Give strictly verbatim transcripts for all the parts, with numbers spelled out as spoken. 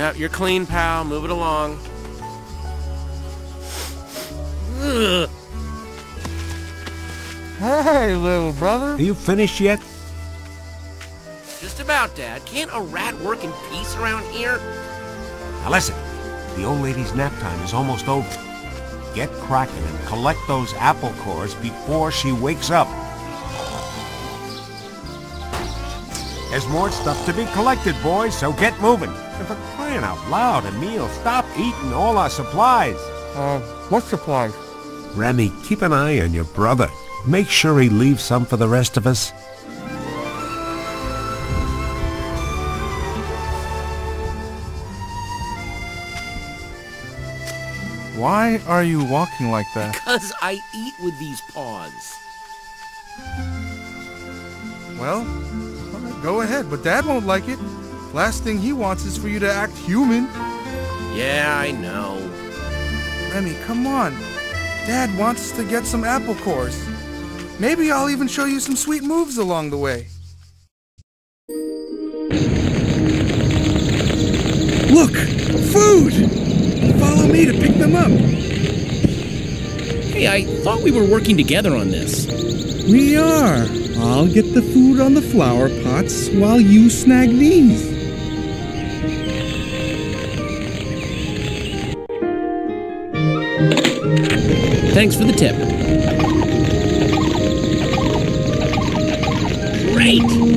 Yep, you're clean, pal. Move it along. Ugh. Hey, little brother. Are you finished yet? Just about, Dad. Can't a rat work in peace around here? Now listen, the old lady's nap time is almost over. Get cracking and collect those apple cores before she wakes up. There's more stuff to be collected, boys, so get moving. And for crying out loud, Emil, stop eating all our supplies. Uh, what supplies? Remy, keep an eye on your brother. Make sure he leaves some for the rest of us. Why are you walking like that? Because I eat with these paws. Well, all right, go ahead, but Dad won't like it. Last thing he wants is for you to act human. Yeah, I know. Remy, come on. Dad wants us to get some apple cores. Maybe I'll even show you some sweet moves along the way. Look! Food! Follow me to pick them up. Hey, I thought we were working together on this. We are. I'll get the food on the flower pots while you snag these. Thanks for the tip. Great!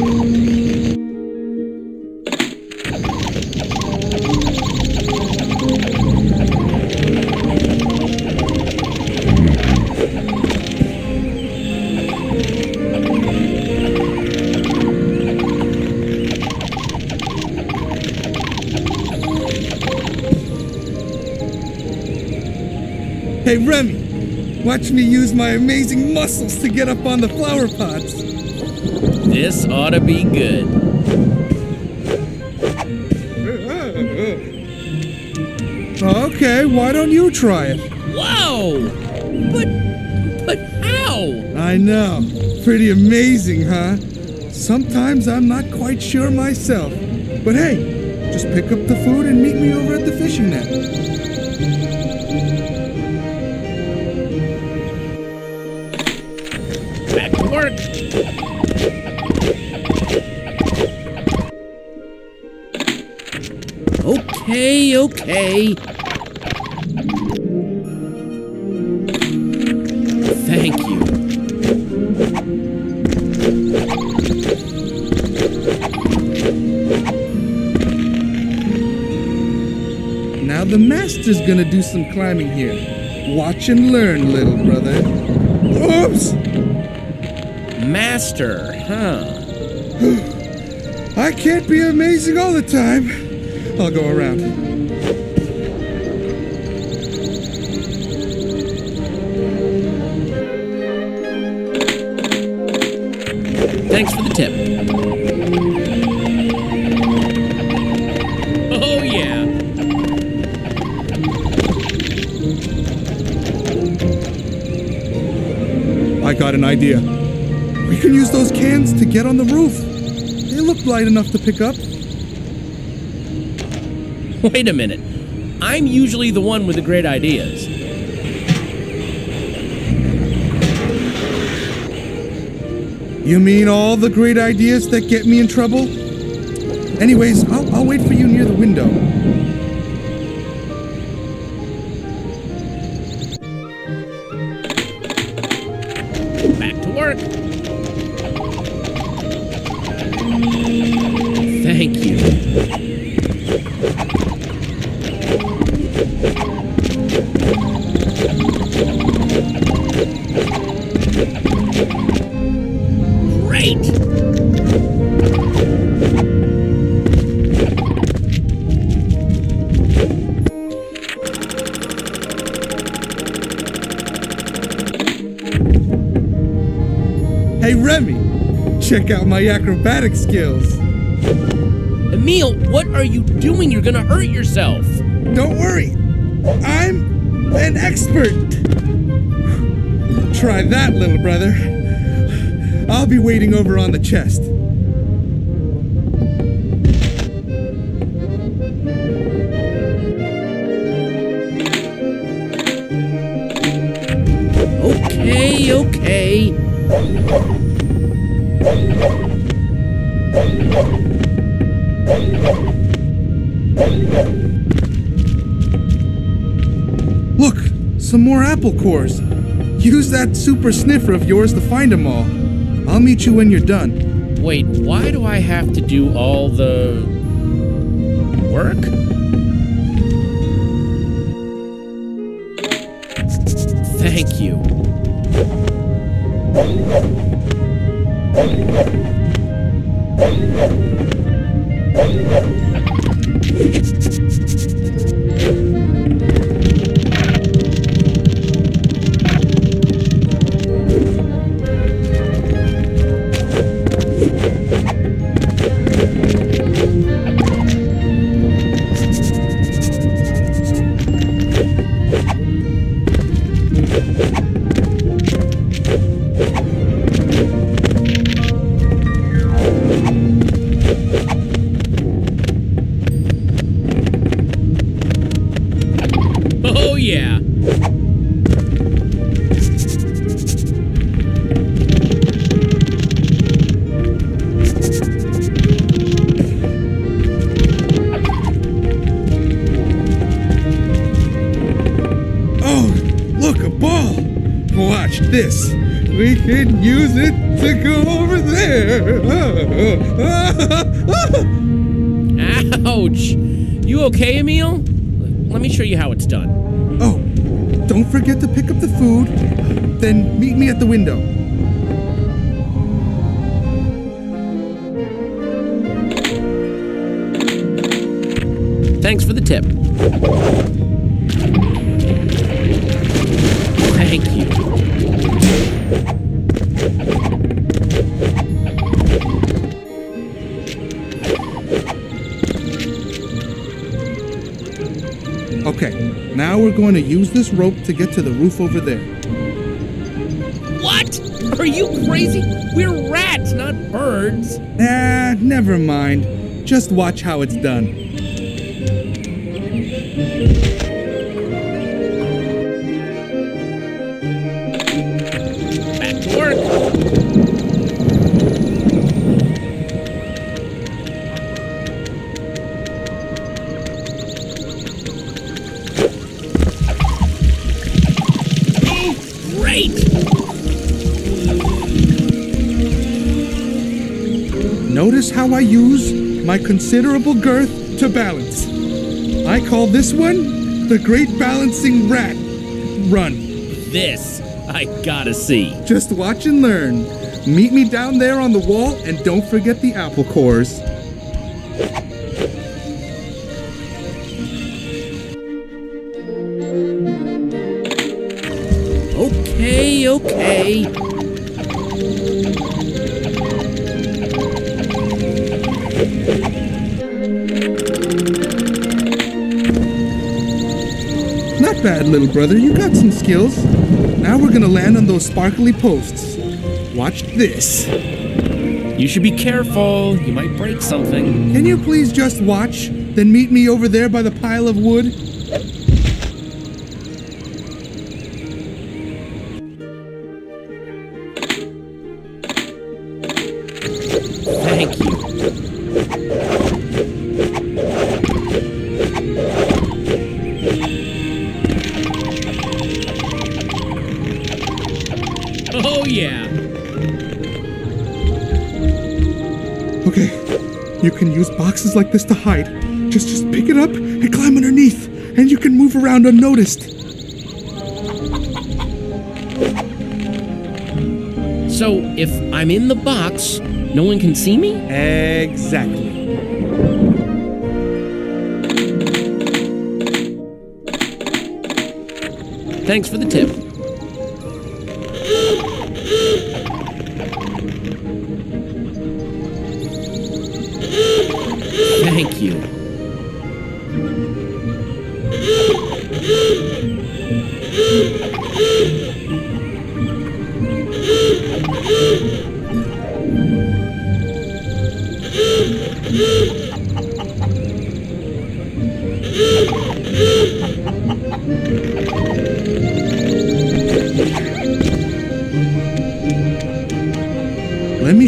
Hey, Remy, watch me use my amazing muscles to get up on the flower pots. This ought to be good. Okay, why don't you try it? Whoa! But, but how? I know. Pretty amazing, huh? Sometimes I'm not quite sure myself. But hey, just pick up the food and meet me over at the fishing net. Back to work. Okay, okay. Thank you. Now the master's gonna do some climbing here. Watch and learn, little brother. Oops! Master, huh? I can't be amazing all the time. I'll go around. Thanks for the tip. Oh, yeah. I got an idea. We can use those cans to get on the roof. They look light enough to pick up. Wait a minute. I'm usually the one with the great ideas. You mean all the great ideas that get me in trouble? Anyways, I'll, I'll wait for you near the window. Back to work. Thank you. Great! Hey, Remy, check out my acrobatic skills. Emil, what are you doing? You're gonna hurt yourself. Don't worry, I'm an expert. Try that, little brother. I'll be waiting over on the chest. okay. Look, some more apple cores. Use that super sniffer of yours to find them all. I'll meet you when you're done. Wait, why do I have to do all the work? Thank you. Oh, yeah. Oh, look, a ball. Watch this. We can use it to go over there. Ouch! You okay, Emil? Let me show you how it's done. Oh, don't forget to pick up the food. Then meet me at the window. Thanks for the tip. Thank you. Okay, now we're going to use this rope to get to the roof over there. What? Are you crazy? We're rats, not birds. Ah, never mind. Just watch how it's done. Back to work. Great! Notice how I use my considerable girth to balance. I call this one the Great Balancing Rat Run. This I gotta see. Just watch and learn. Meet me down there on the wall and don't forget the apple cores. Okay, okay. Not bad, little brother. You got some skills. Now we're gonna land on those sparkly posts. Watch this. You should be careful. You might break something. Can you please just watch, then meet me over there by the pile of wood? Thank you. Oh, yeah. Okay, you can use boxes like this to hide. Just just pick it up and climb underneath, and you can move around unnoticed. So, if I'm in the box, no one can see me? Exactly. Thanks for the tip. Thank you.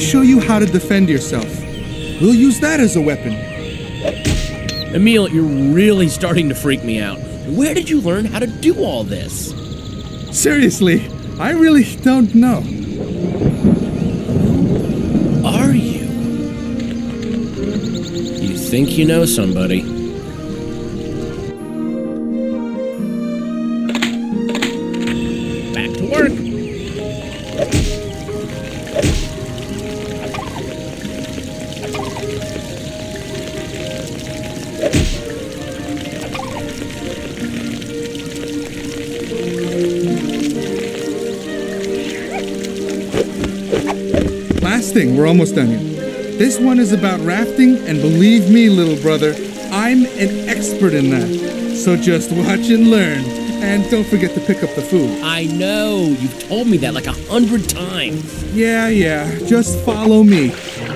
show you how to defend yourself. We'll use that as a weapon. Emil, you're really starting to freak me out. Where did you learn how to do all this? Seriously, I really don't know. Who are you? You think you know somebody. Back to work. Last thing, we're almost done here. This one is about rafting, and believe me, little brother, I'm an expert in that. So just watch and learn. And don't forget to pick up the food. I know. You've told me that like a hundred times. Yeah, yeah. Just follow me.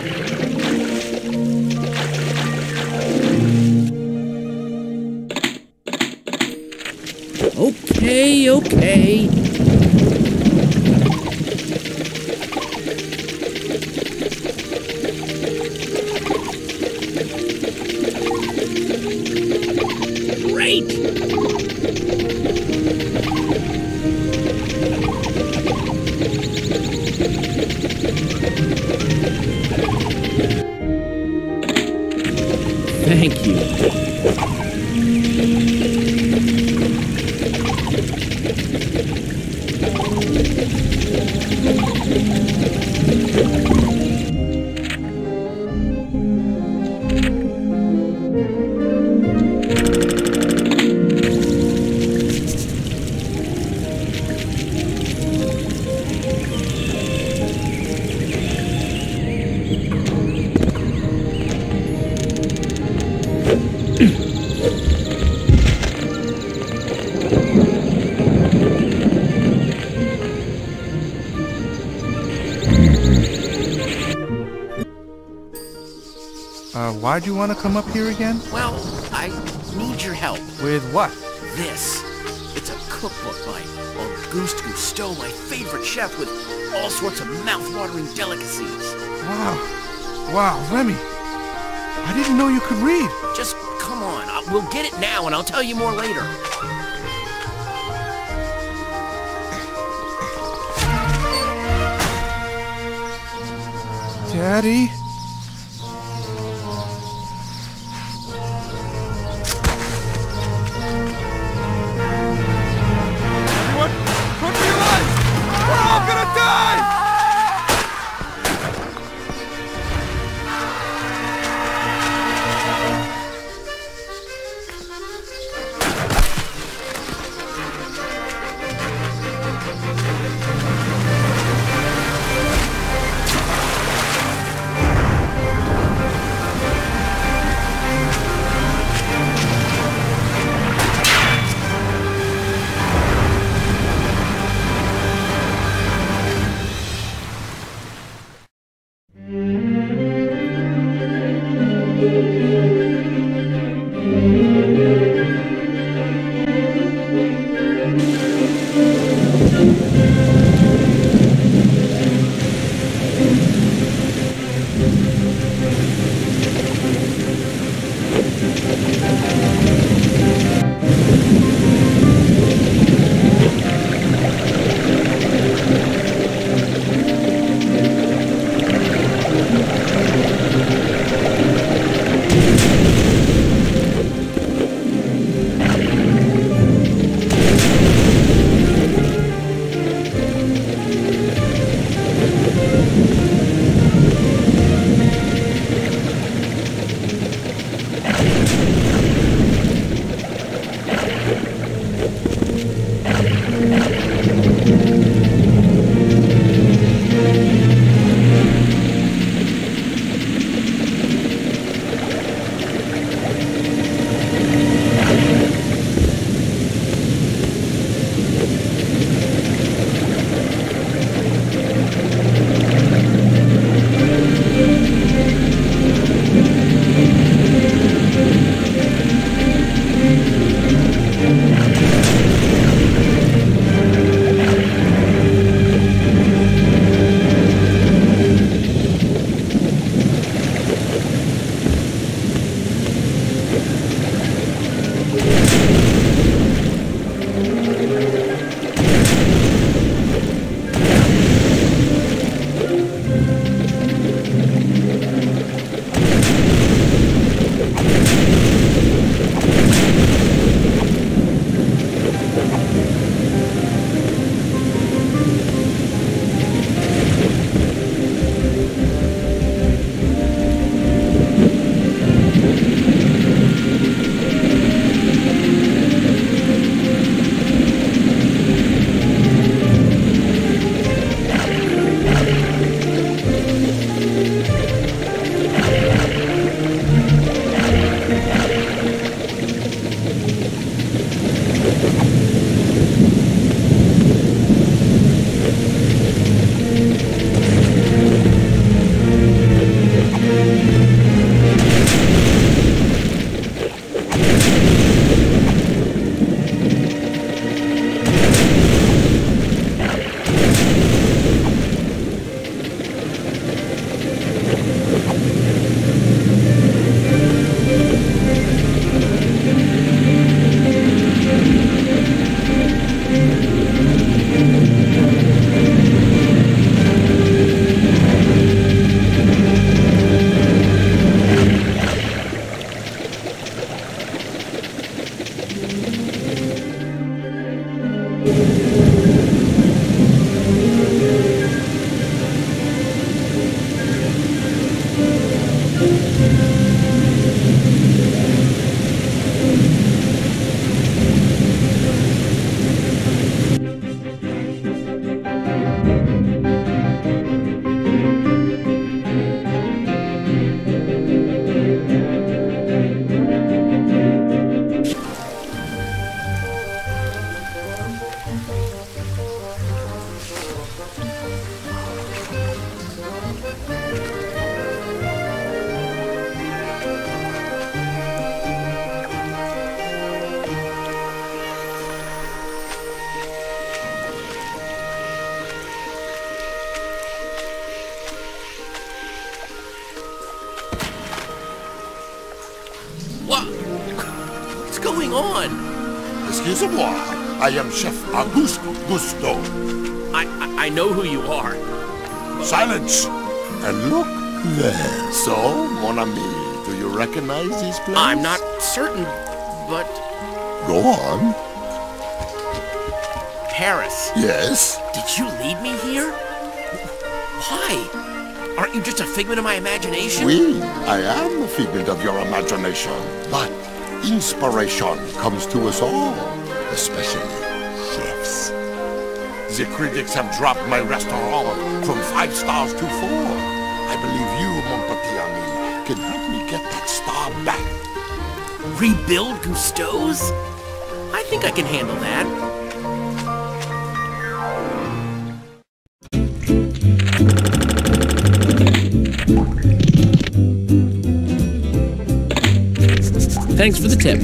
Okay, okay. Great! Thank you. Uh, why'd you want to come up here again? Well, I need your help. With what? This. It's a cookbook by Auguste Gusteau, my favorite chef, with all sorts of mouth-watering delicacies. Wow. Wow, Remy. I didn't know you could read. Just come on. I- We'll get it now, and I'll tell you more later. Daddy? Everyone, run for your lives! We're all gonna die! What's going on? Excusez-moi, I am Chef Auguste Gusteau. I, I I know who you are. Silence! And look there. So, mon ami, do you recognize this place? I'm not certain, but Go on. Paris. Yes? Did you lead me here? Why? Aren't you just a figment of my imagination? Oui, I am a figment of your imagination. But inspiration comes to us all, especially chefs. The critics have dropped my restaurant from five stars to four. I believe you, mon petit ami, can help me get that star back. Rebuild Gusteau's? I think I can handle that. Thanks for the tip.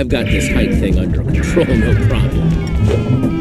I've got this height thing under control, no problem.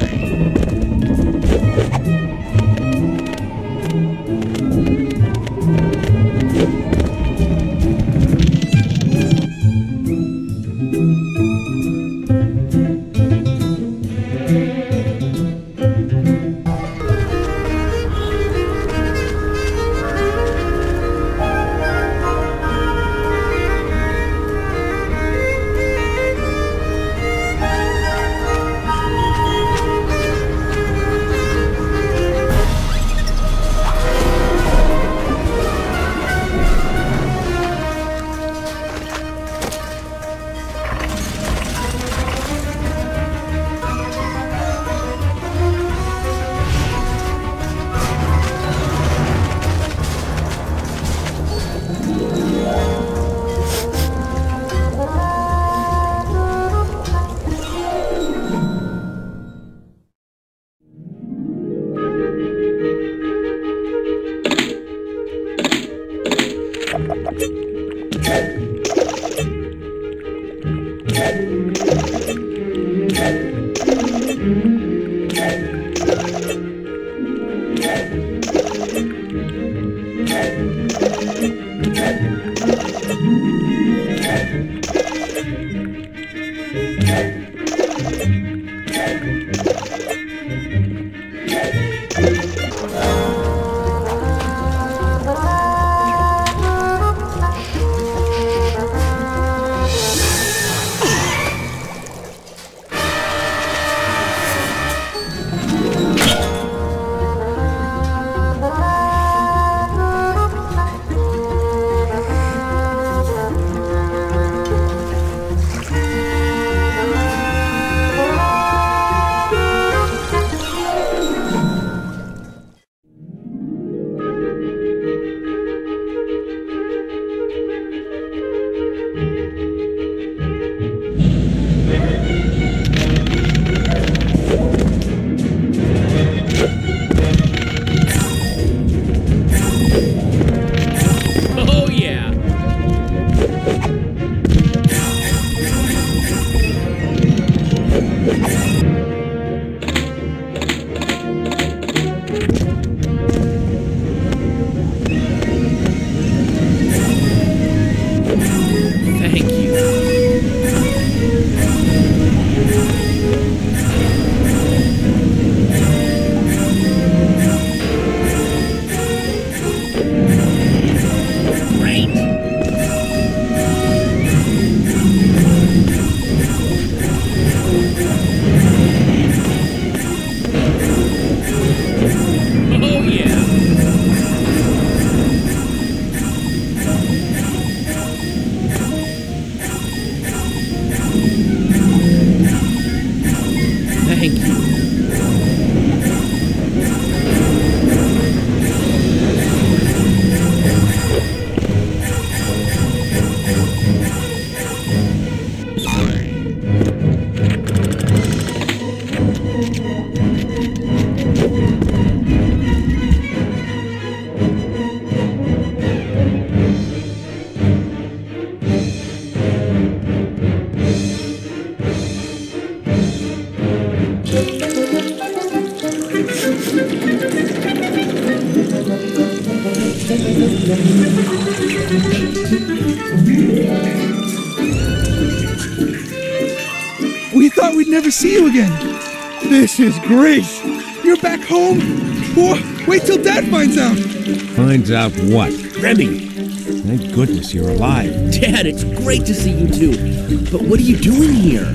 We thought we'd never see you again. This is great. You're back home? Whoa, wait till Dad finds out. Finds out what? Remy! Thank goodness you're alive. Dad, it's great to see you too. But what are you doing here?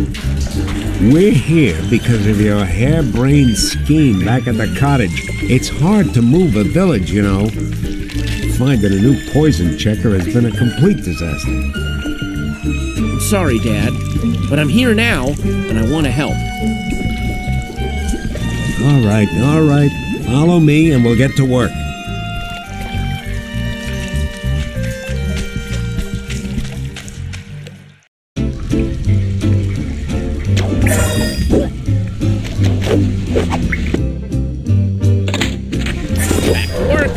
We're here because of your harebrained scheme back at the cottage. It's hard to move a village, you know. Finding a new poison checker has been a complete disaster. I'm sorry, Dad, but I'm here now, and I want to help. All right, all right. Follow me and we'll get to work. Back to work.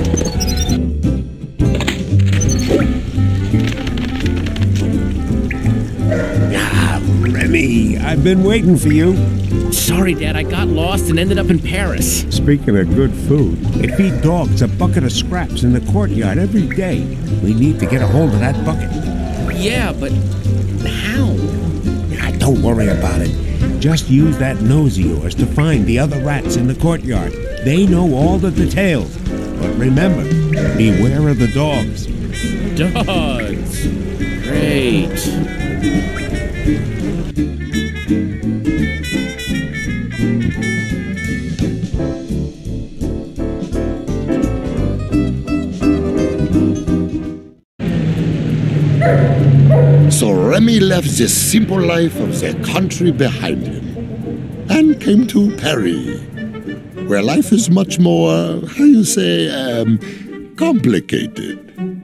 Ah, I've been waiting for you. Sorry, Dad, I got lost and ended up in Paris. Speaking of good food, they feed dogs a bucket of scraps in the courtyard every day. We need to get a hold of that bucket. Yeah, but how? Ah, don't worry about it. Just use that nose of yours to find the other rats in the courtyard. They know all the details. But remember, beware of the dogs. Dogs. Great. So Remy left the simple life of the country behind him and came to Paris, where life is much more, how you say, um, complicated.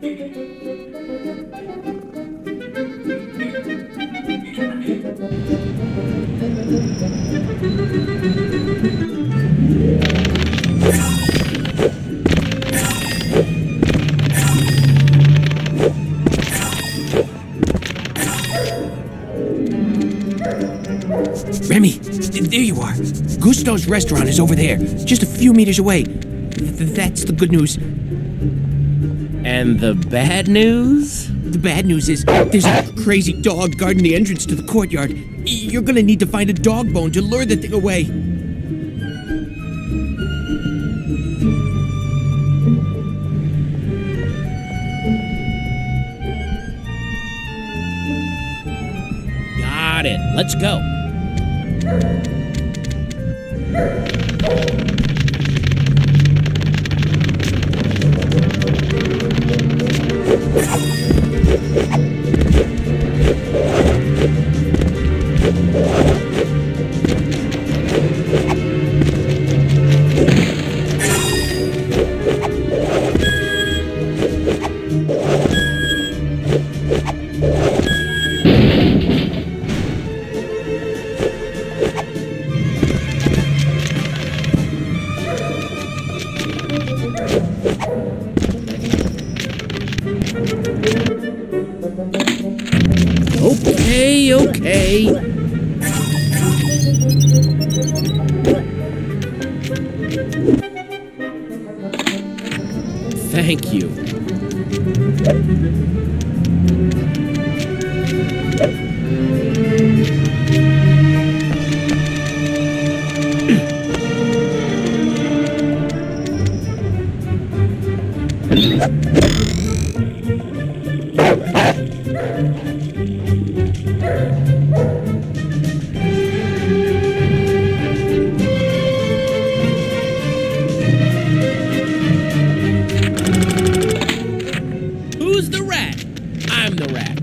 Remy, there you are. Gusto's restaurant is over there, just a few meters away. Th- that's the good news. And the bad news? The bad news is there's a crazy dog guarding the entrance to the courtyard. You're gonna need to find a dog bone to lure the thing away. Got it. Let's go. Okay, okay. Thank you. Who's the rat? I'm the rat.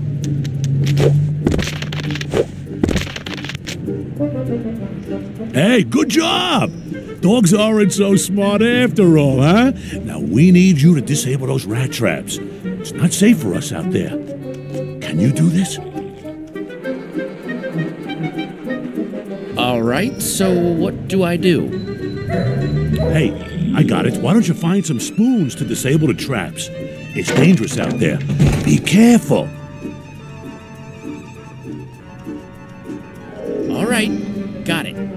Hey, good job! Dogs aren't so smart after all, huh? Now we need you to disable those rat traps. It's not safe for us out there. Can you do this? All right, so what do I do? Hey, I got it. Why don't you find some spoons to disable the traps? It's dangerous out there. Be careful. All right, got it.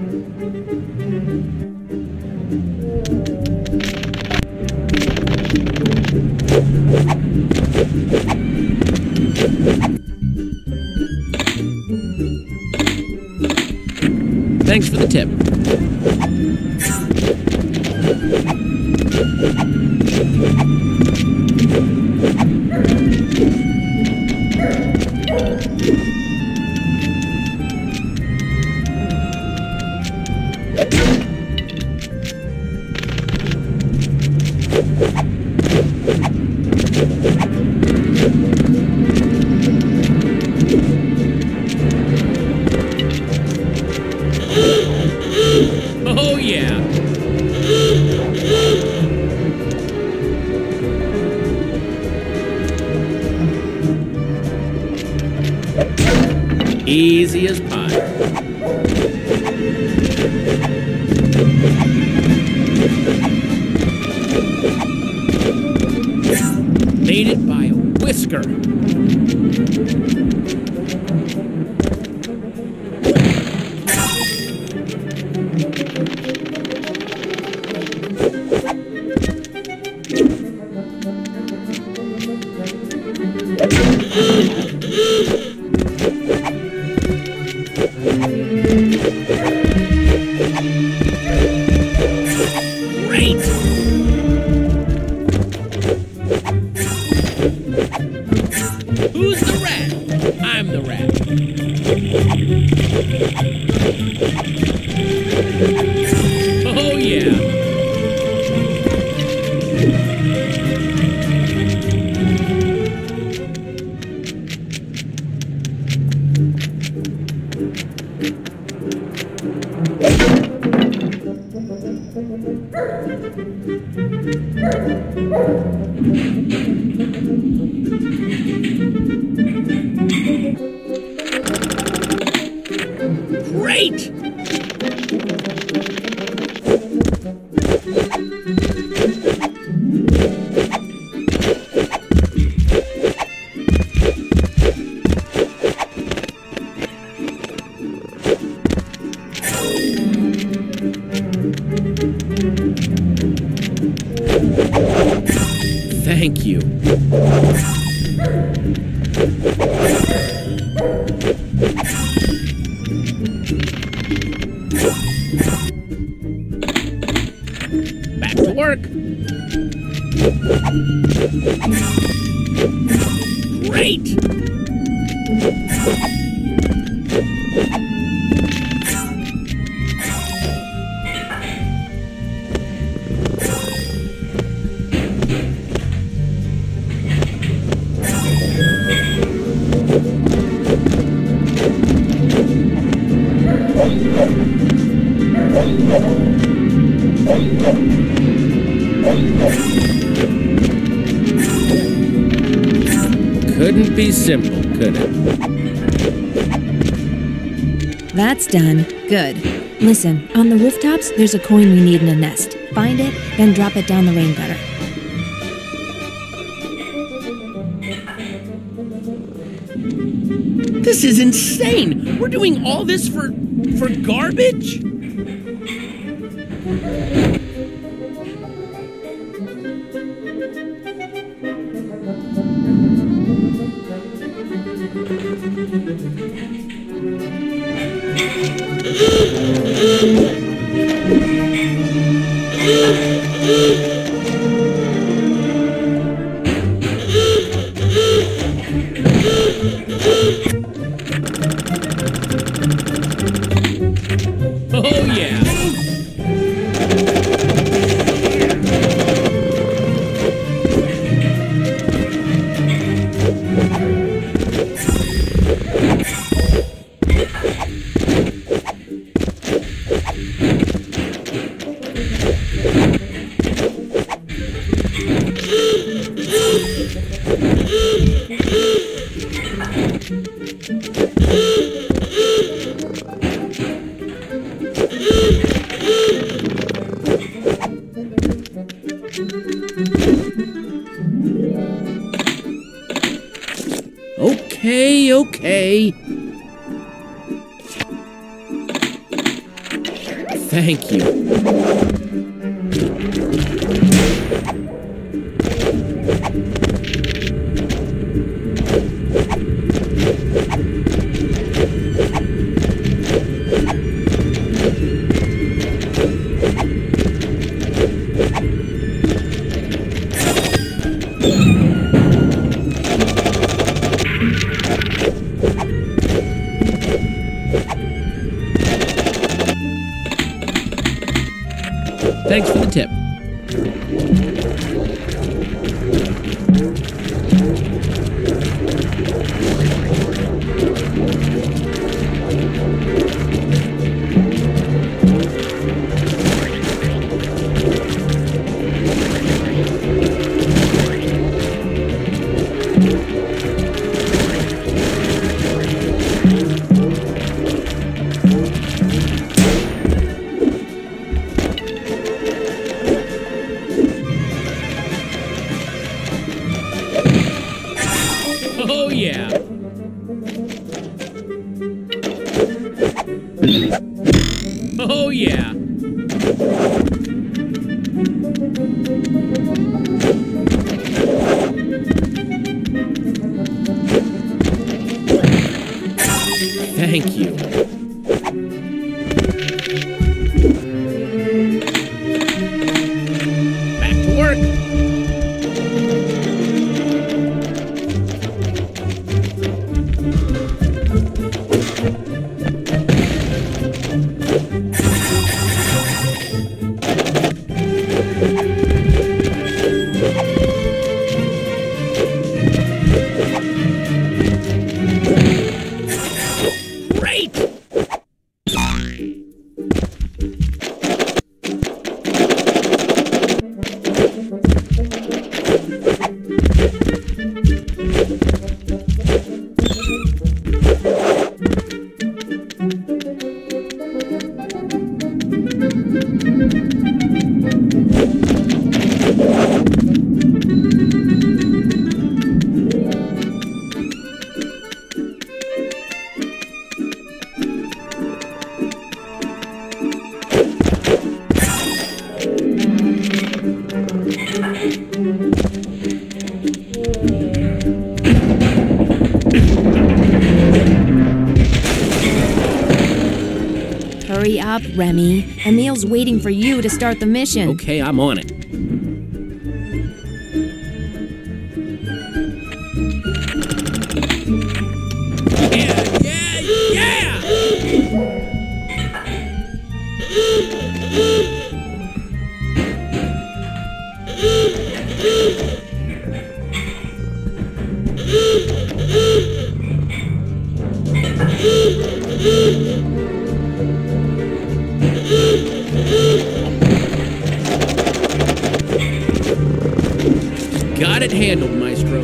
Thanks for the tip. Oh, yeah. Easy as pie. Made it by a whisker. Great! Who's the rat? I'm the rat. Oh, yeah. Great! Thank you. Back to work. Great! Couldn't be simple, could it? That's done. Good. Listen, on the rooftops, there's a coin we need in a nest. Find it, then drop it down the rain gutter. This is insane! We're doing all this for... for garbage? Oh, yeah. Okay, okay. Thank you. Thanks for the tip. Oh, yeah. Oh, yeah. Thank you. Hurry up, Remy. Emil's waiting for you to start the mission. Okay, I'm on it. Yeah, yeah, yeah! Got it handled, Maestro.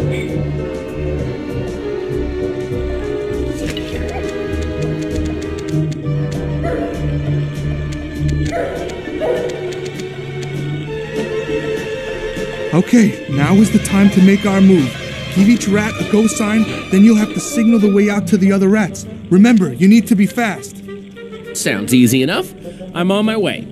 Okay, now is the time to make our move. Give each rat a go sign, then you'll have to signal the way out to the other rats. Remember, you need to be fast. Sounds easy enough. I'm on my way.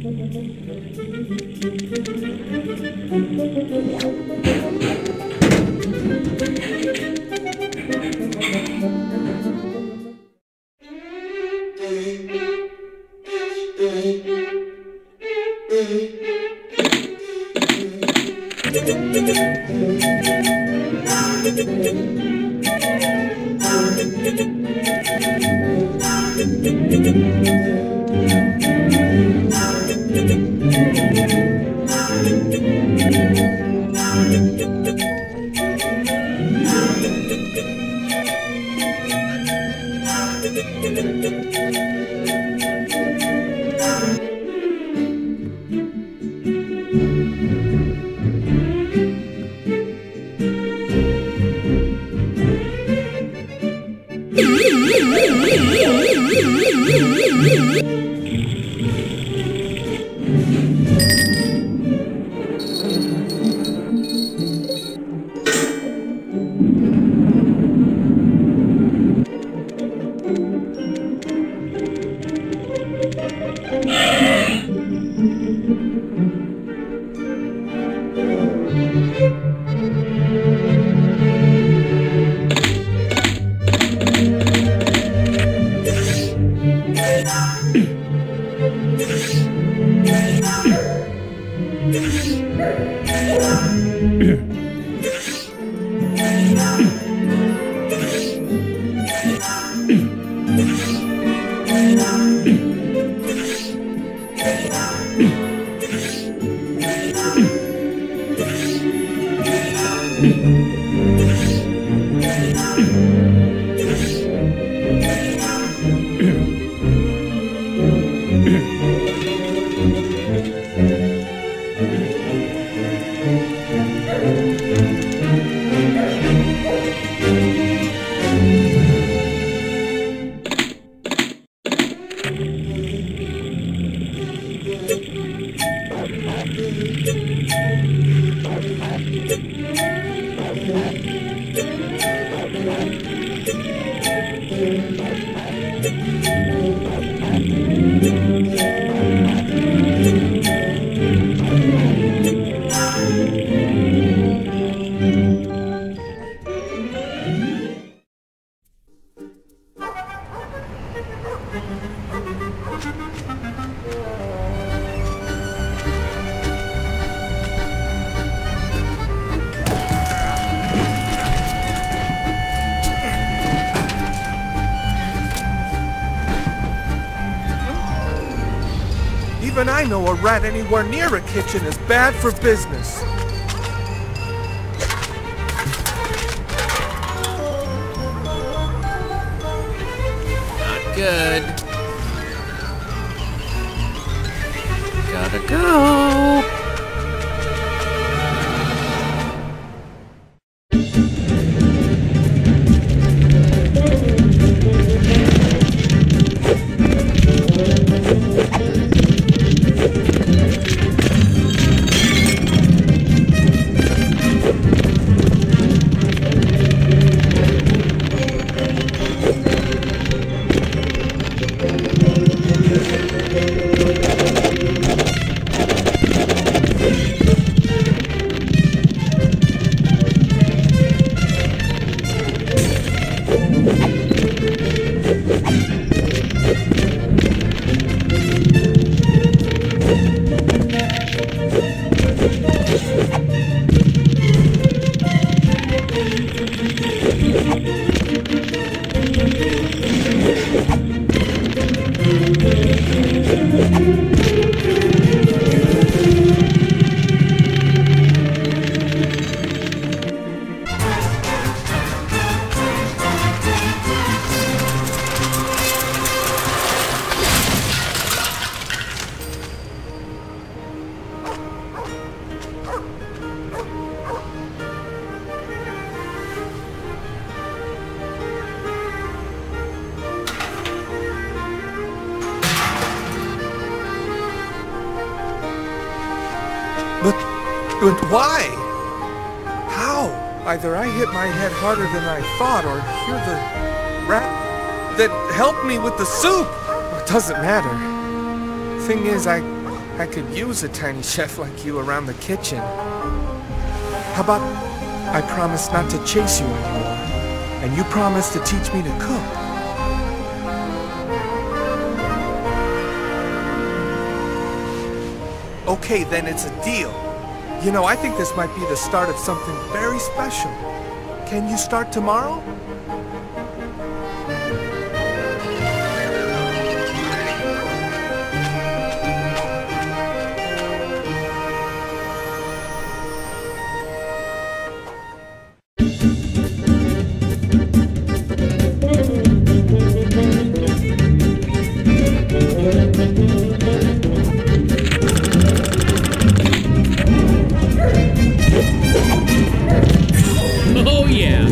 Even I know a rat anywhere near a kitchen is bad for business. Not good. Gotta go. But why? How? Either I hit my head harder than I thought, or you're the rat that helped me with the soup. It doesn't matter. Thing is, I, I could use a tiny chef like you around the kitchen. How about I promise not to chase you anymore, and you promise to teach me to cook? Okay, then it's a deal. You know, I think this might be the start of something very special. Can you start tomorrow? Oh, yeah.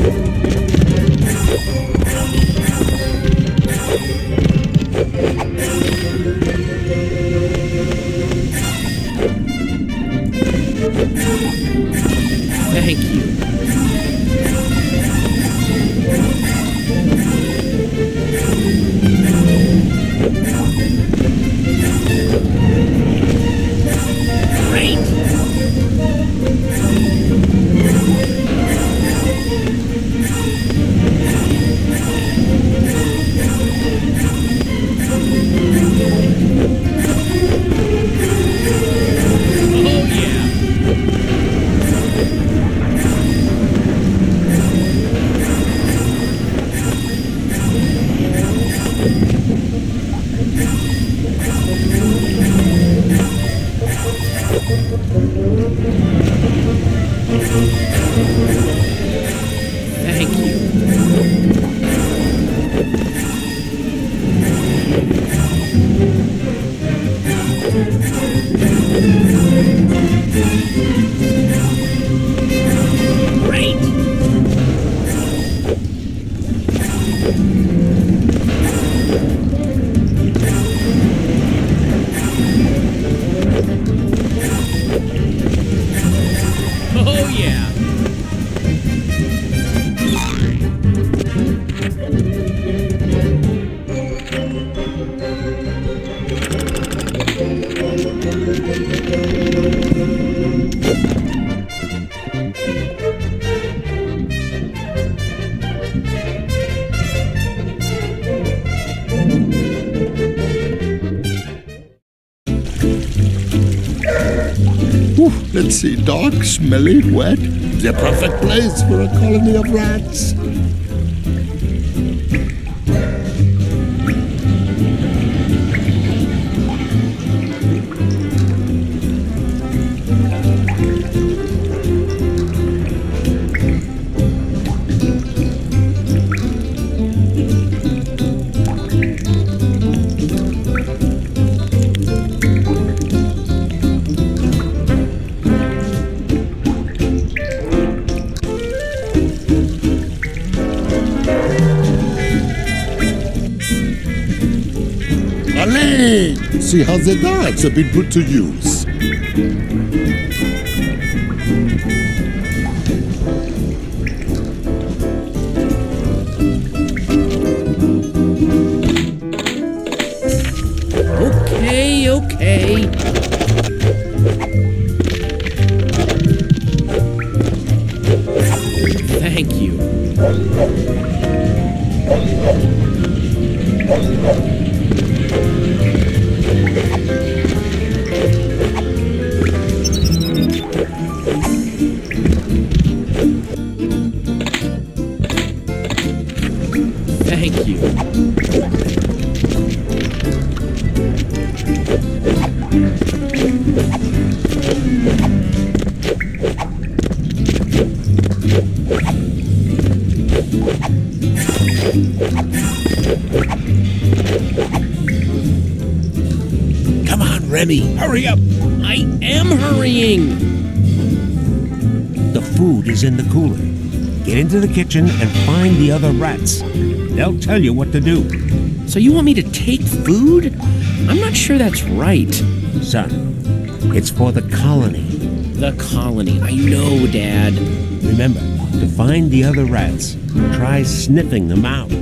Thank you. Great. Oh, yeah. Thank you. Great. Oh, yeah. Ooh, let's see, dark, smelly, wet. The perfect place for a colony of rats. Allez! See how the darts have been put to use. Okay, okay. Thank you. Thank you. Come on, Remy, hurry up. I am hurrying. The food is in the cooler. Get into the kitchen and find the other rats. They'll tell you what to do. So you want me to take food? I'm not sure that's right. Son, it's for the colony. The colony. I know, Dad. Remember, to find the other rats, try sniffing them out.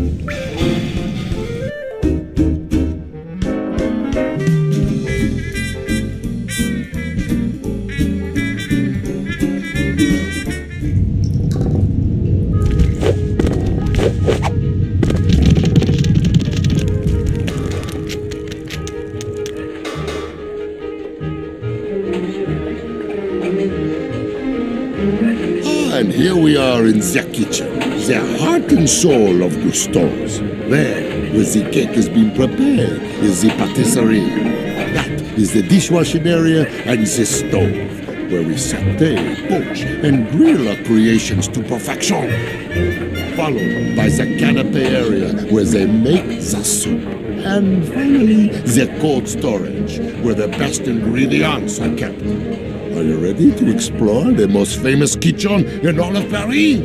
And here we are in the kitchen, the heart and soul of Gusteau's. There, where the cake is being prepared, is the patisserie. That is the dishwashing area and the stove, where we saute, poach, and grill our creations to perfection. Followed by the canapé area, where they make the soup. And finally, the cold storage, where the best ingredients are kept. Are you ready to explore the most famous kitchen in all of Paris?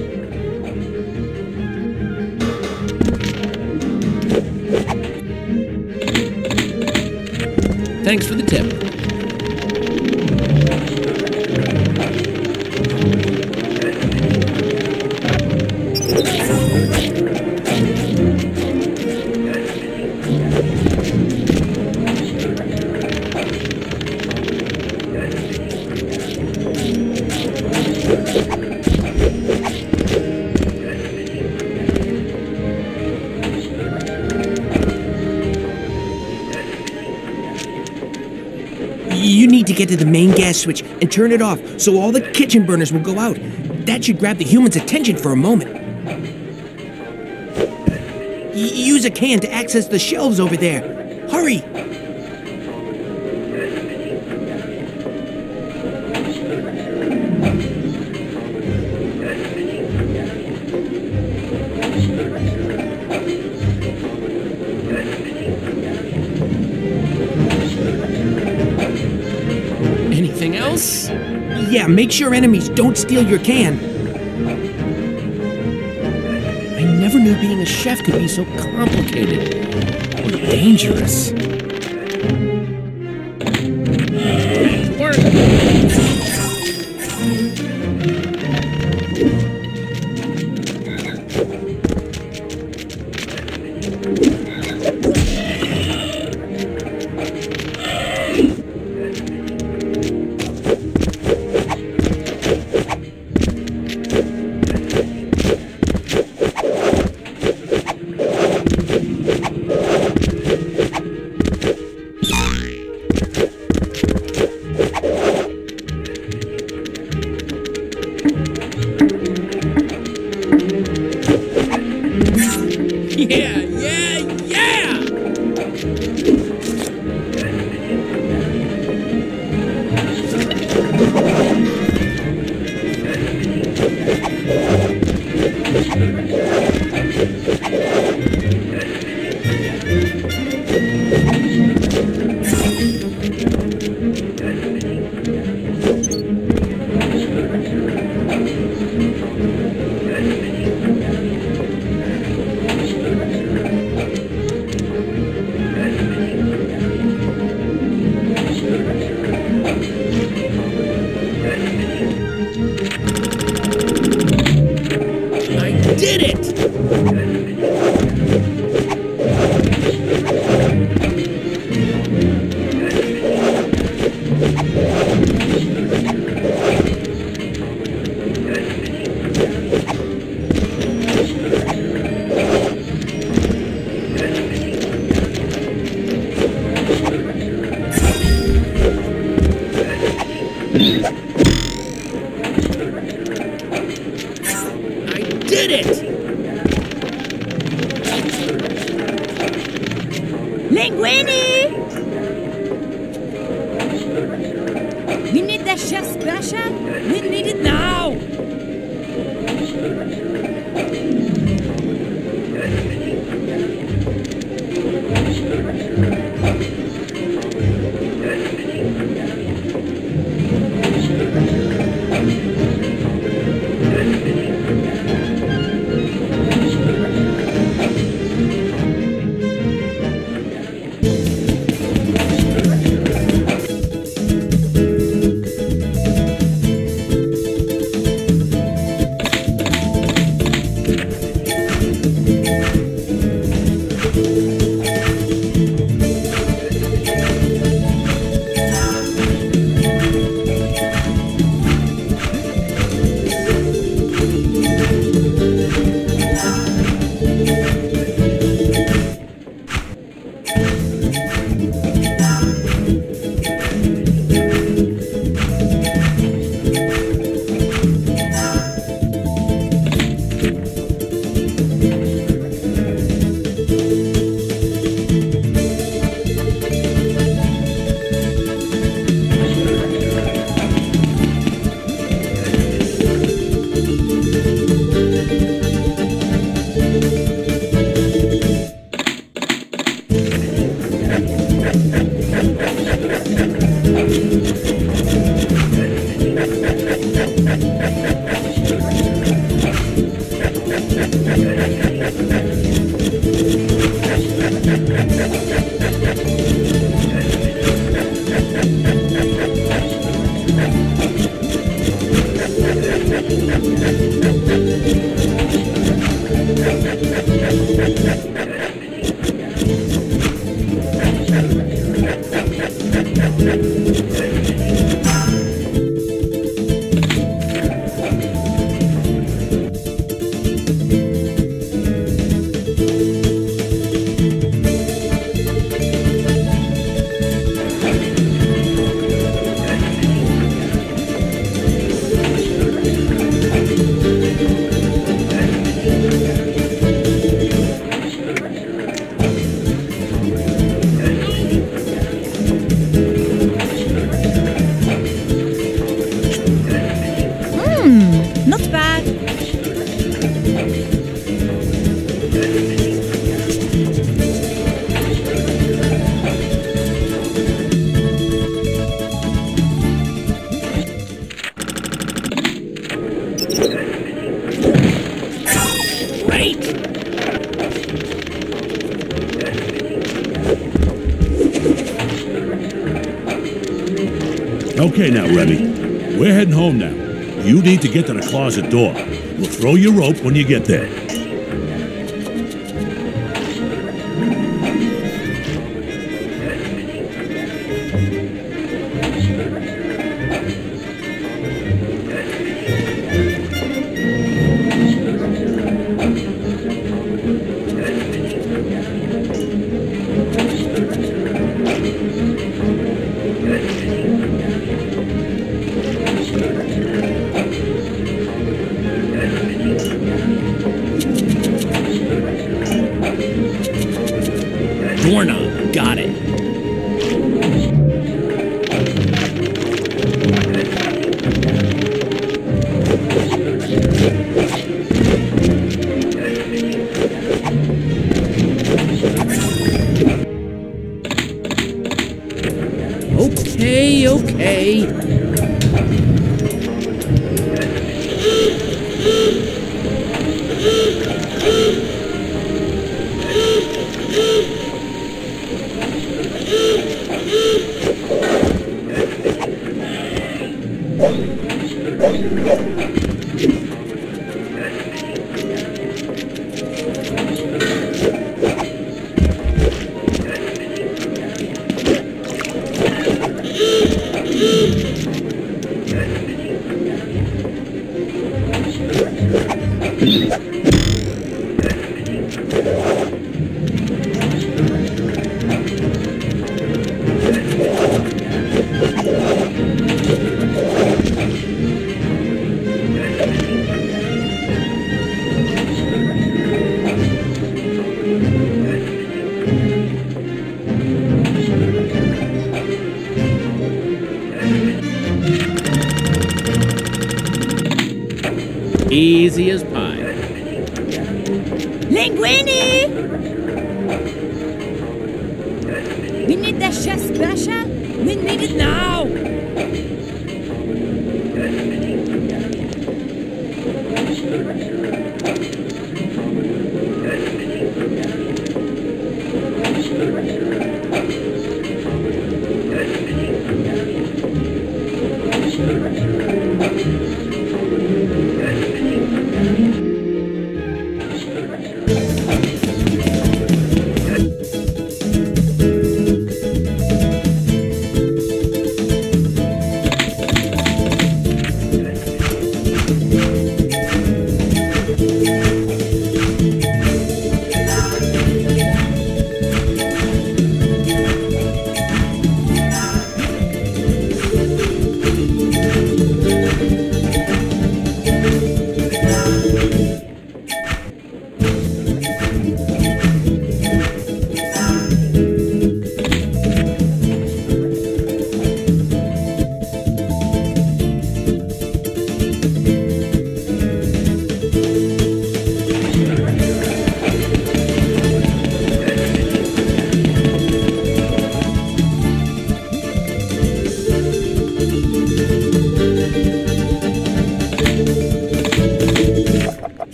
Thanks for the tip. You need to get to the main gas switch and turn it off so all the kitchen burners will go out. That should grab the humans' attention for a moment. Y- use a can to access the shelves over there. Hurry! Anything else? Yeah, make sure enemies don't steal your can. I never knew being a chef could be so complicated or dangerous. Yeah, yeah, yeah! Did it! I did it! Linguini! We need the chef special. We need it now. Not bad. Great! Okay now, Remy. We're heading home now. You need to get to the closet door. We'll throw your rope when you get there. Doorknob. Got it. Okay, okay. Easy as pie. Linguini! We need that chef special. We need it now.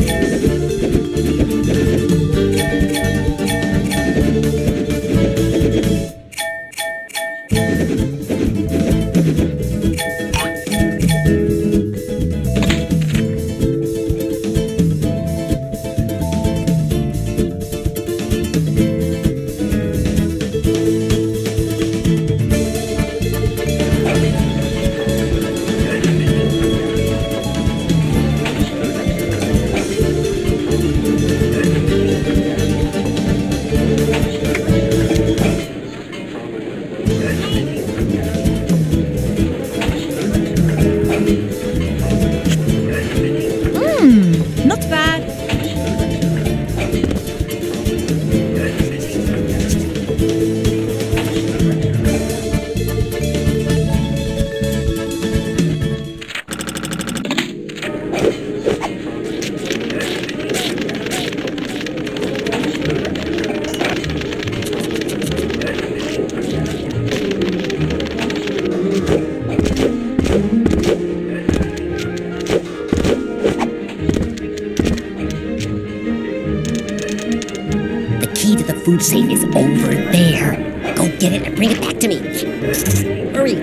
Food safe is over there. Go get it and bring it back to me. Hurry.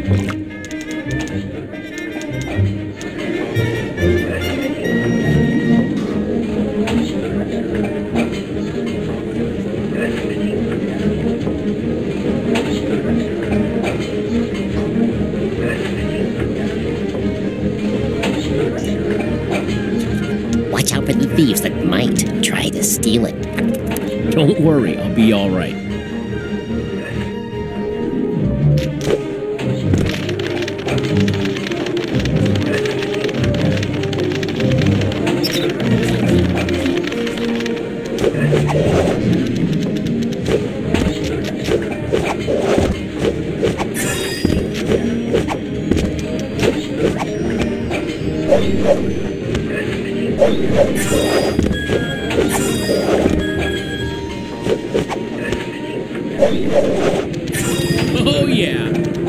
Watch out for the thieves that might try to steal it. Don't worry, I'll be all right. Oh, yeah.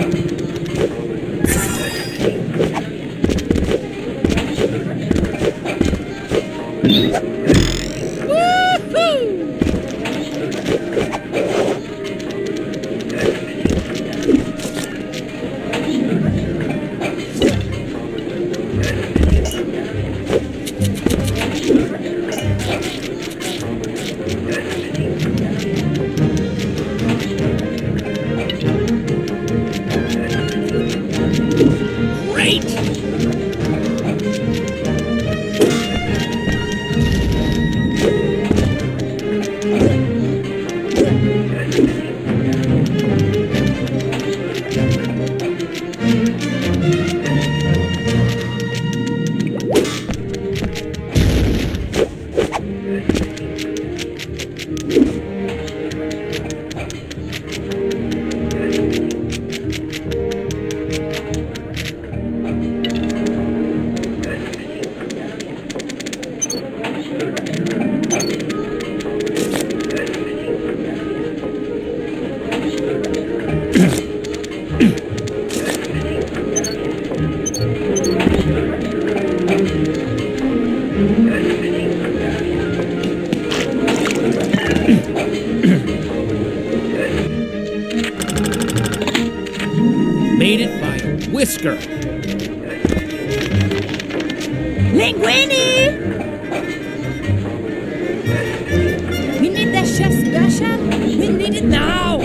Made it by a whisker. Linguini! We need that chef special. We need it now.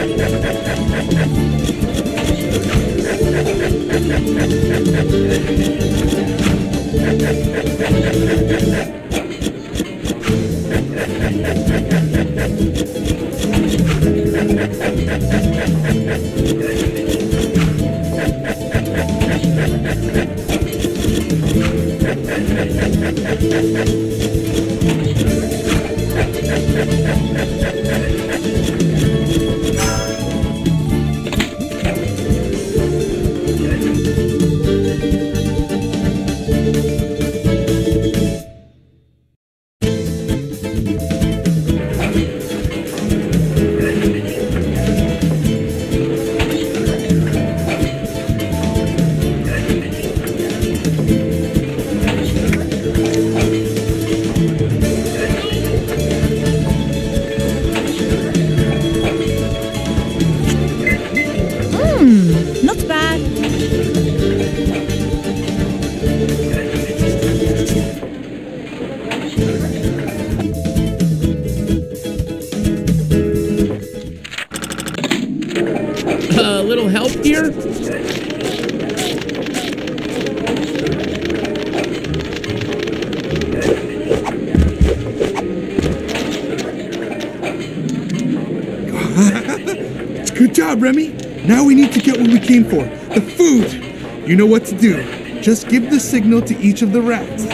A little help here? Good job, Remy. Now we need to get what we came for, the food. You know what to do. Just give the signal to each of the rats.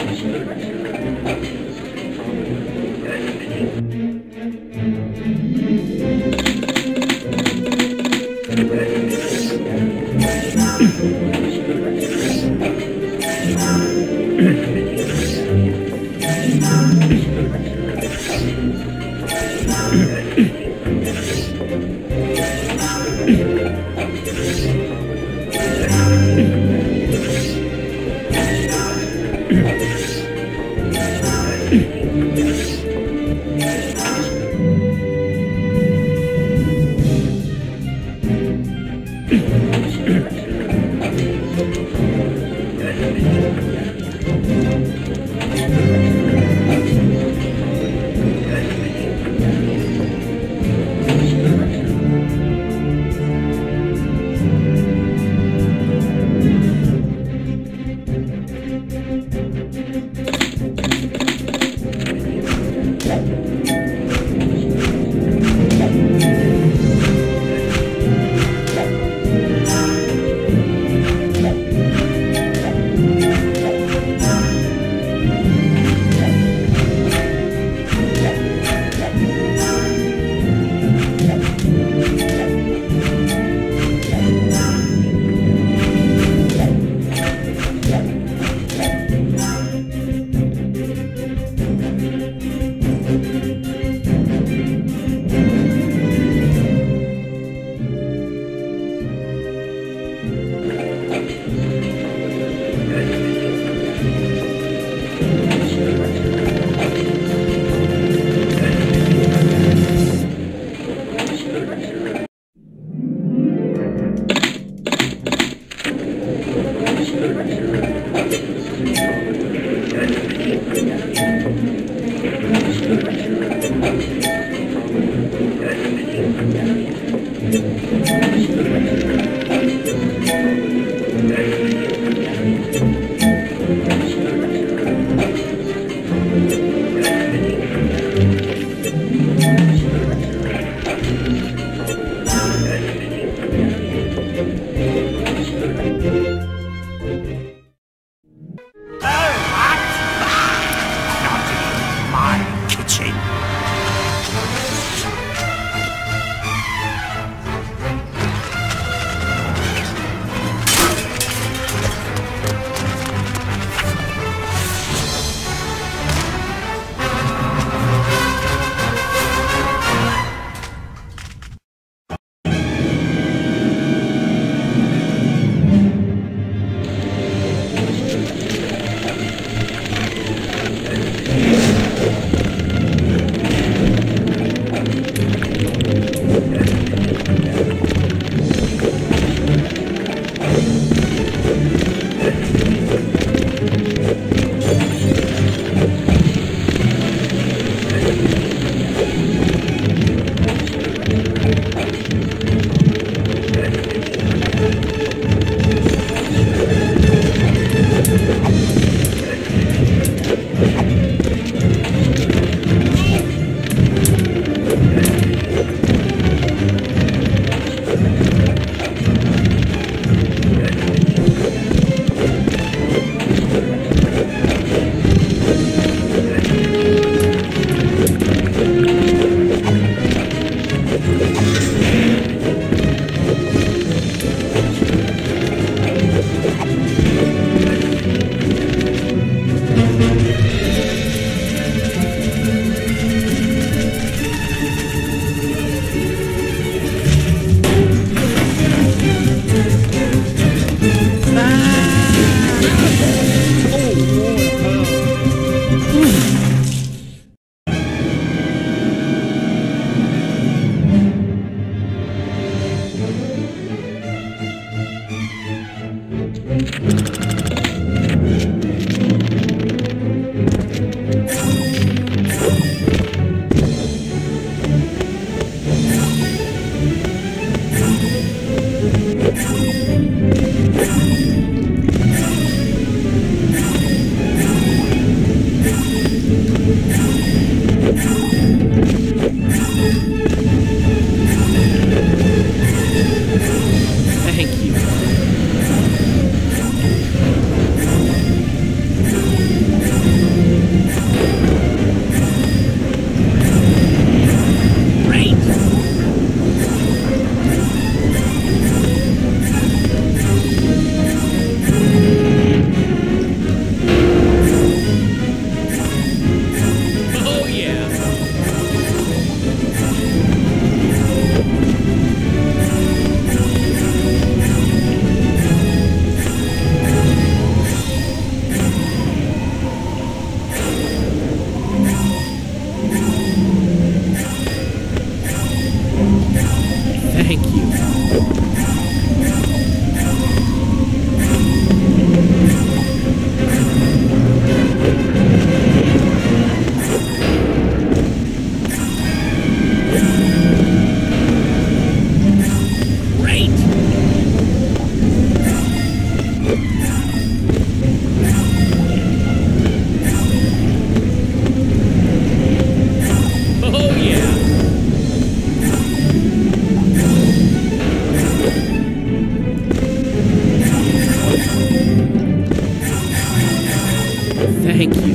Thank you.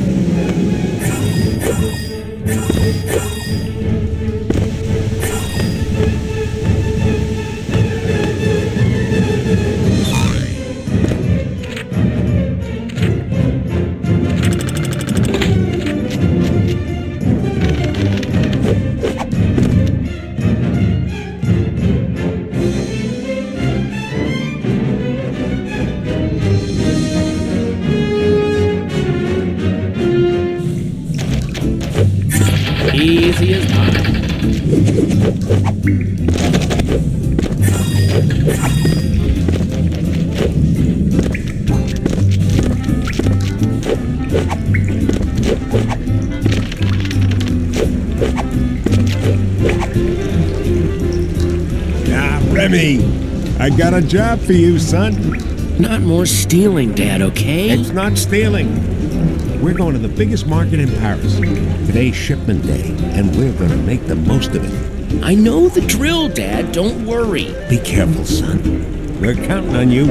Easy as pie. Now, Remy, I got a job for you, son. Not more stealing, Dad, okay? It's not stealing. We're going to the biggest market in Paris. Today's shipment day, and we're going to make the most of it. I know the drill, Dad. Don't worry. Be careful, son. We're counting on you.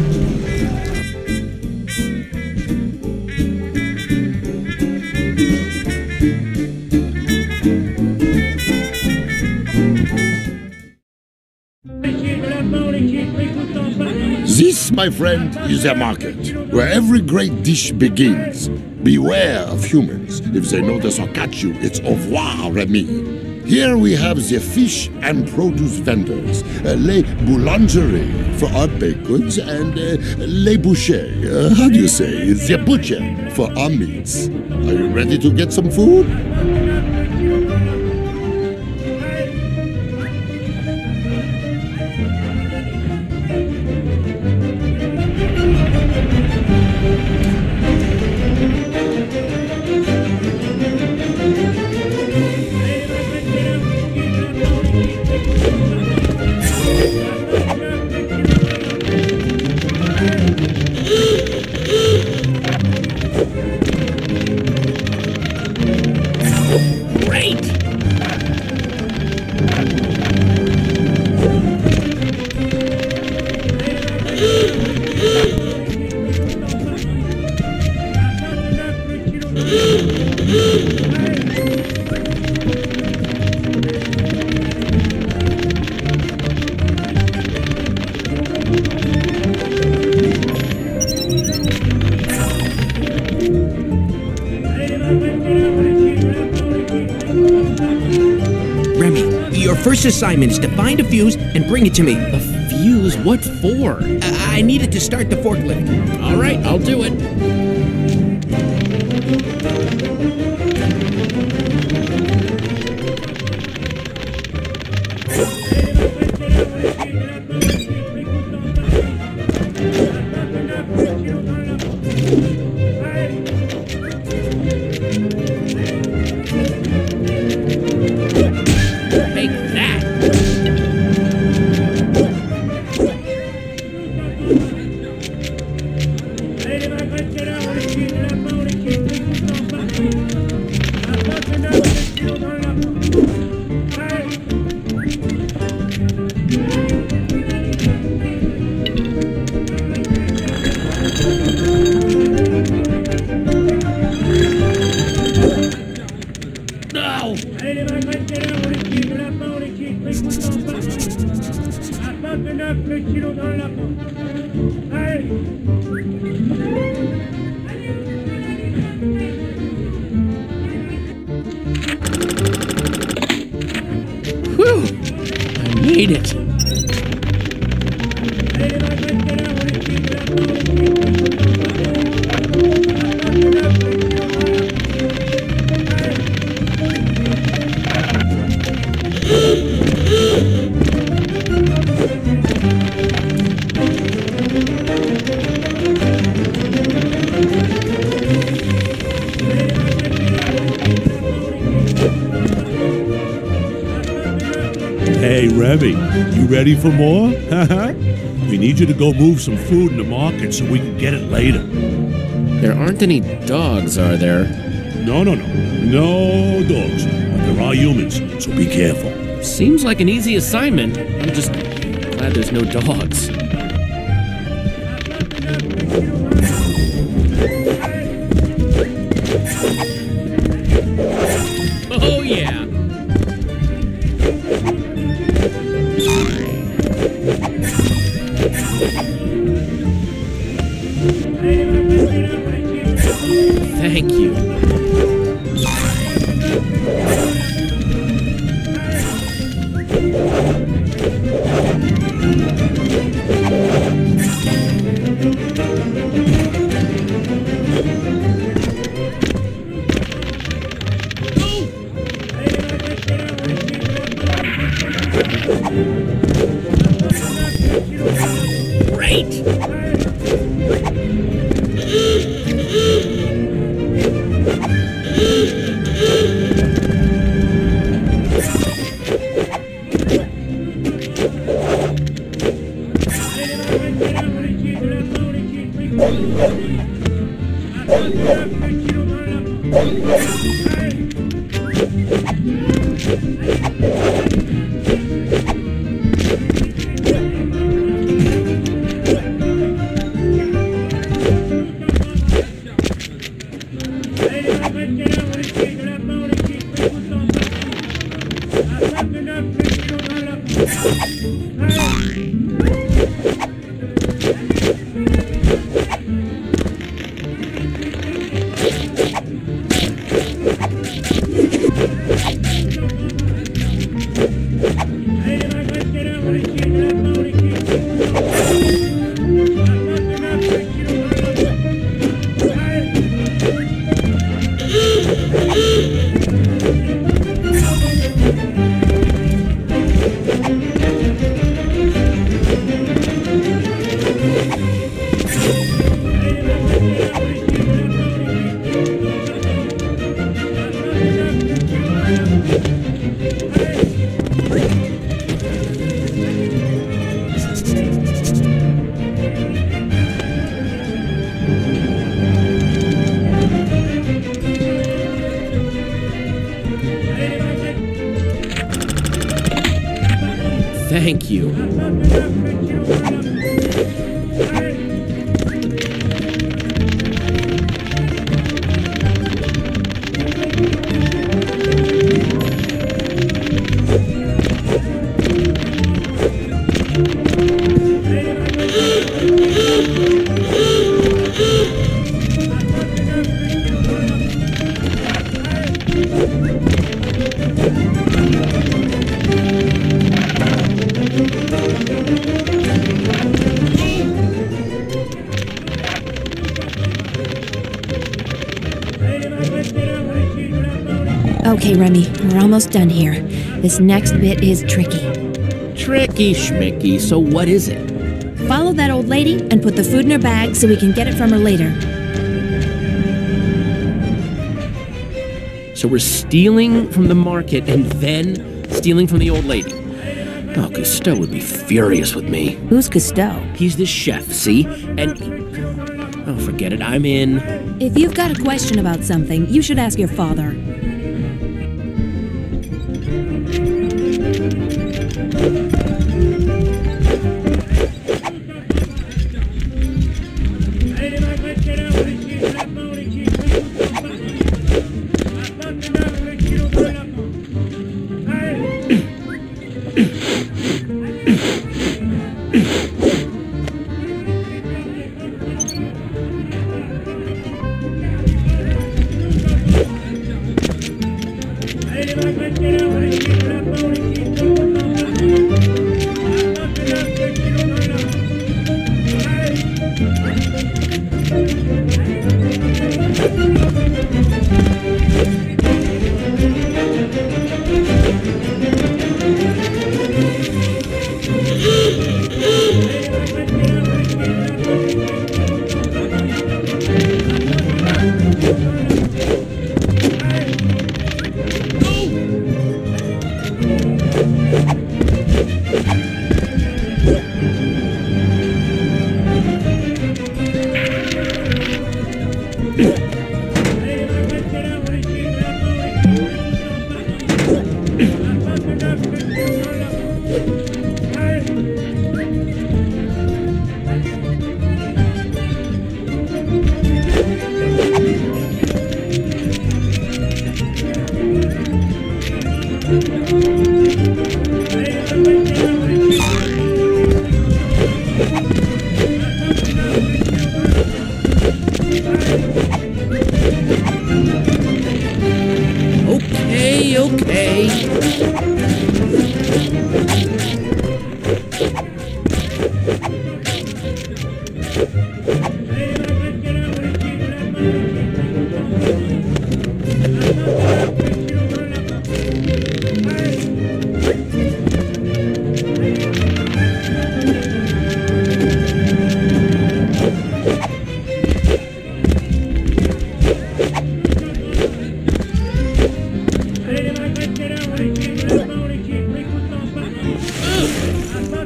This, my friend, is a market where every great dish begins. Beware of humans. If they notice or catch you, it's au revoir, Remy. Here we have the fish and produce vendors, uh, les boulangeries for our baked goods, and uh, les bouchers, uh, how do you say, the butcher for our meats. Are you ready to get some food? Your first assignment is to find a fuse and bring it to me. A fuse? What for? I, I need it to start the forklift. All right, I'll do it. Whew! I made it. Remy, you ready for more? We need you to go move some food in the market so we can get it later. There aren't any dogs, are there? No, no, no. No dogs. But there are humans, so be careful. Seems like an easy assignment. I'm just glad there's no dogs. Oh, yeah. Thank you. Great! Thank you. Okay, Remy, we're almost done here. This next bit is tricky. Tricky schmicky, so what is it? Follow that old lady and put the food in her bag so we can get it from her later. So we're stealing from the market and then stealing from the old lady. Oh, Cousteau would be furious with me. Who's Cousteau? He's the chef, see? And... oh, forget it, I'm in. If you've got a question about something, you should ask your father.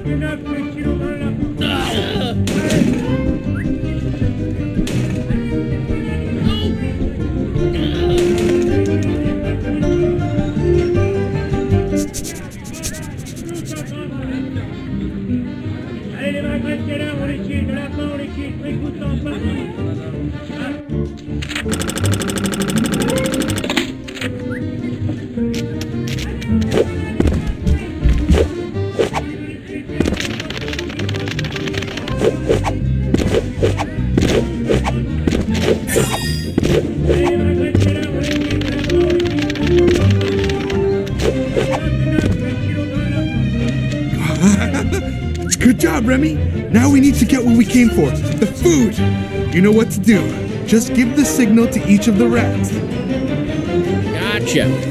Good job, Remy. Now we need to get what we came for, the food. You know what to do. Just give the signal to each of the rats. Gotcha.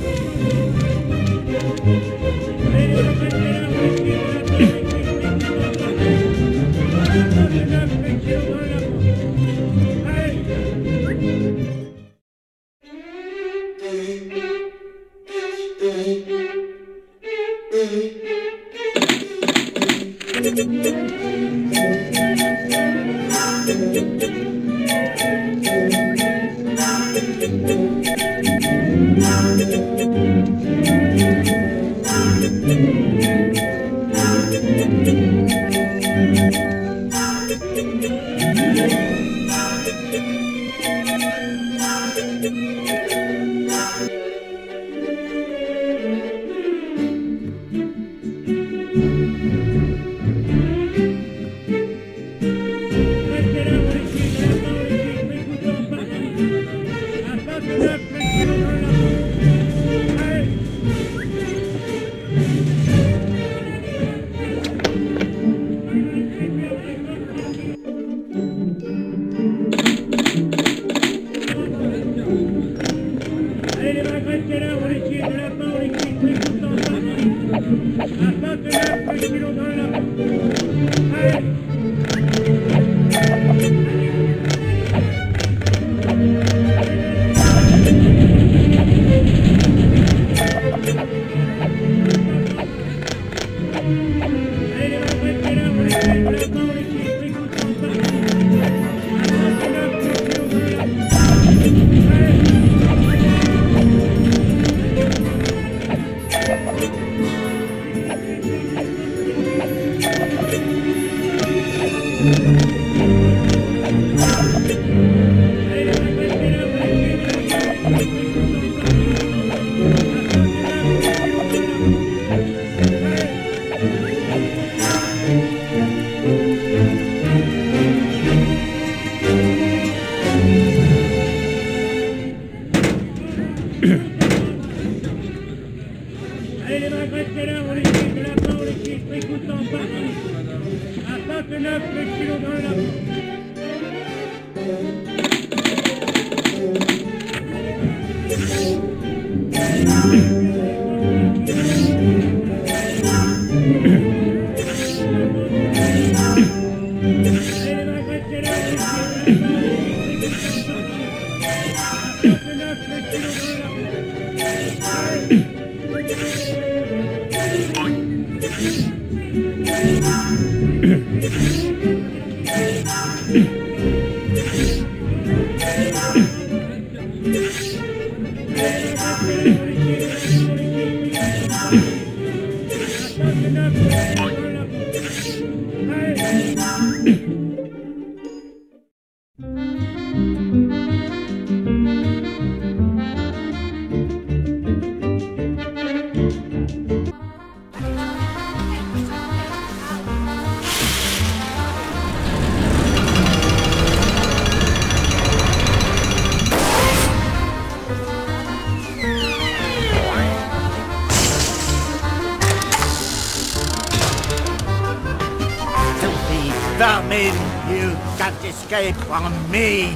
Vermin, you can't escape from me!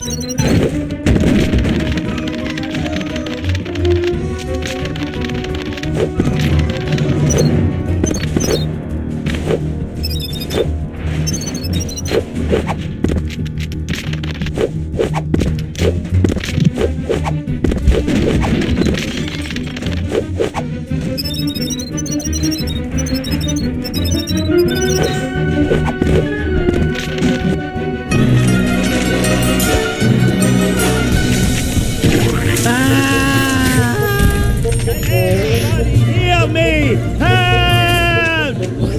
Heal me! Help!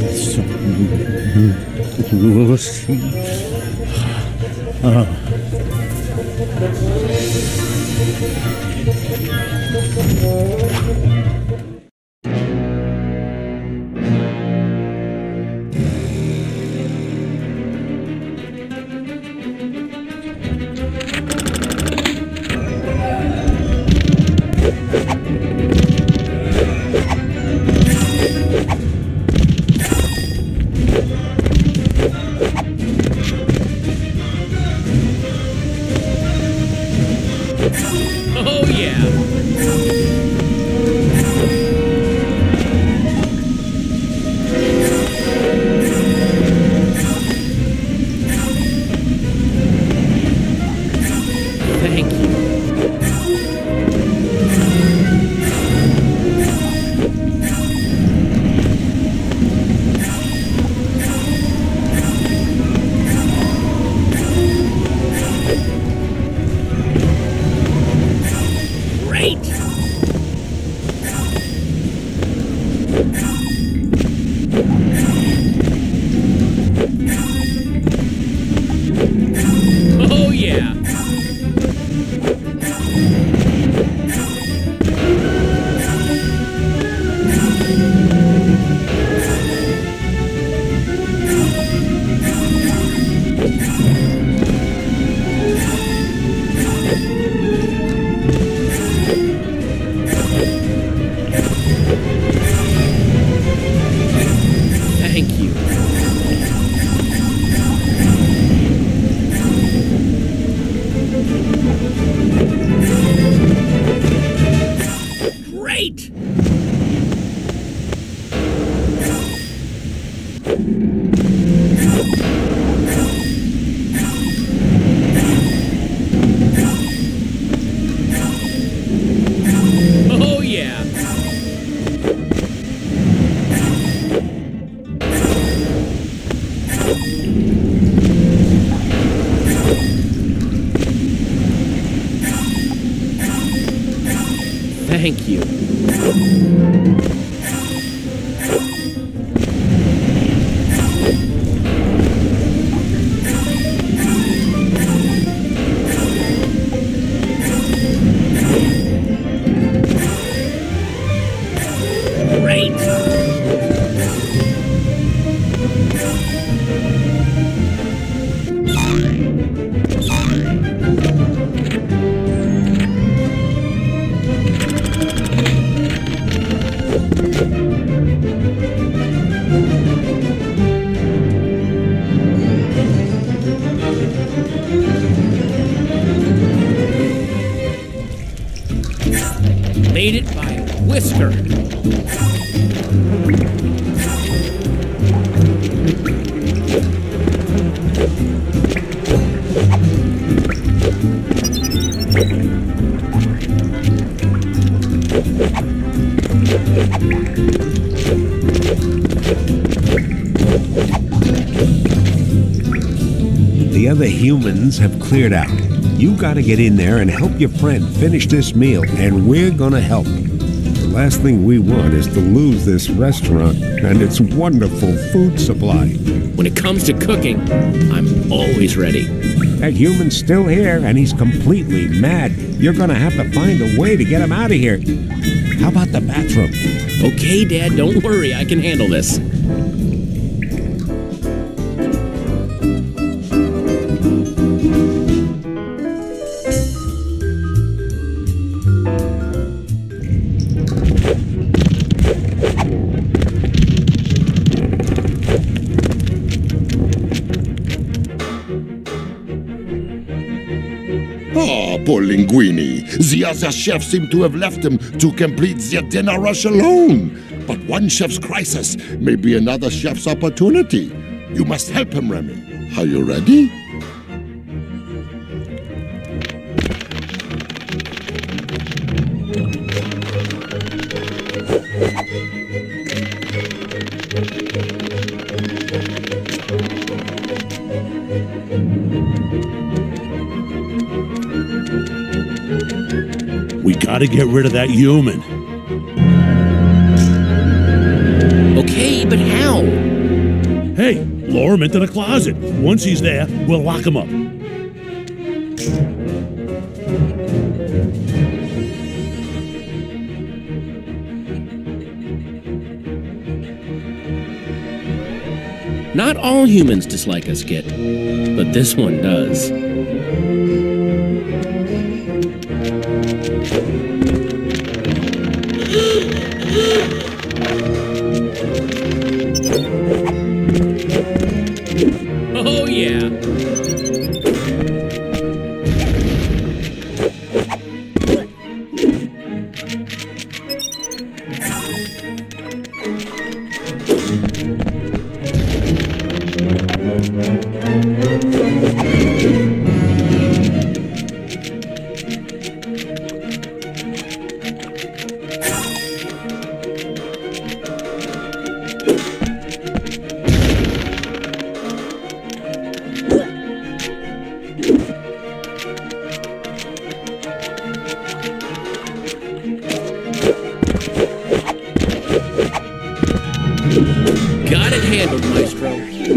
Oh. Oh, yeah. Thank you. Great. Oh, yeah. Thank you. Great. Oh, yeah. Thank you. Great. Made it by a whisker. The other humans have cleared out. You gotta get in there and help your friend finish this meal, and we're gonna help. The last thing we want is to lose this restaurant and its wonderful food supply. When it comes to cooking, I'm always ready. That human's still here, and he's completely mad. You're gonna have to find a way to get him out of here. How about the bathroom? Okay, Dad, don't worry. I can handle this. Ah, poor Linguini. The other chefs seem to have left him to complete their dinner rush alone. But one chef's crisis may be another chef's opportunity. You must help him, Remy. Are you ready? We gotta get rid of that human. Okay, but how? Hey, lower him into the closet. Once he's there, we'll lock him up. Not all humans dislike us, Kit, but this one does. Oh, yeah. Got it handled, Maestro.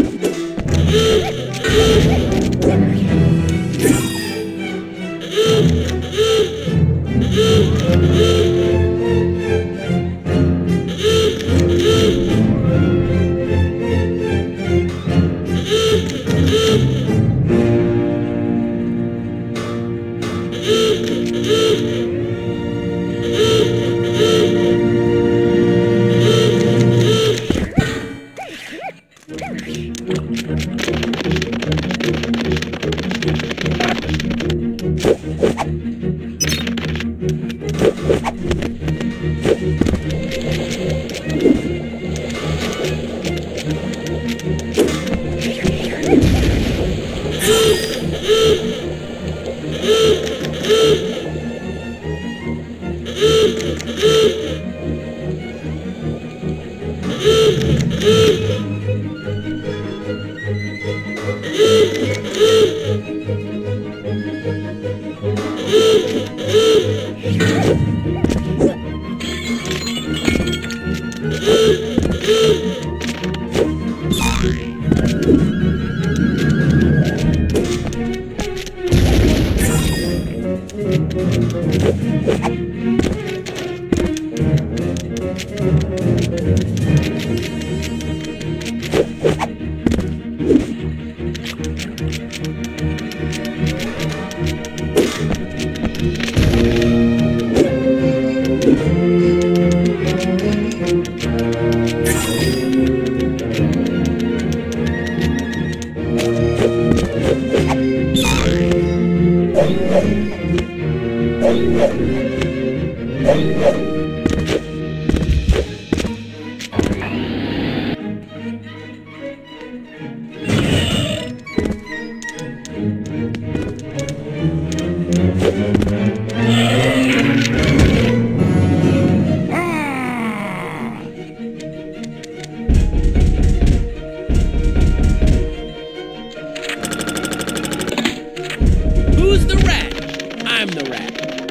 Who's the rat? I'm the rat.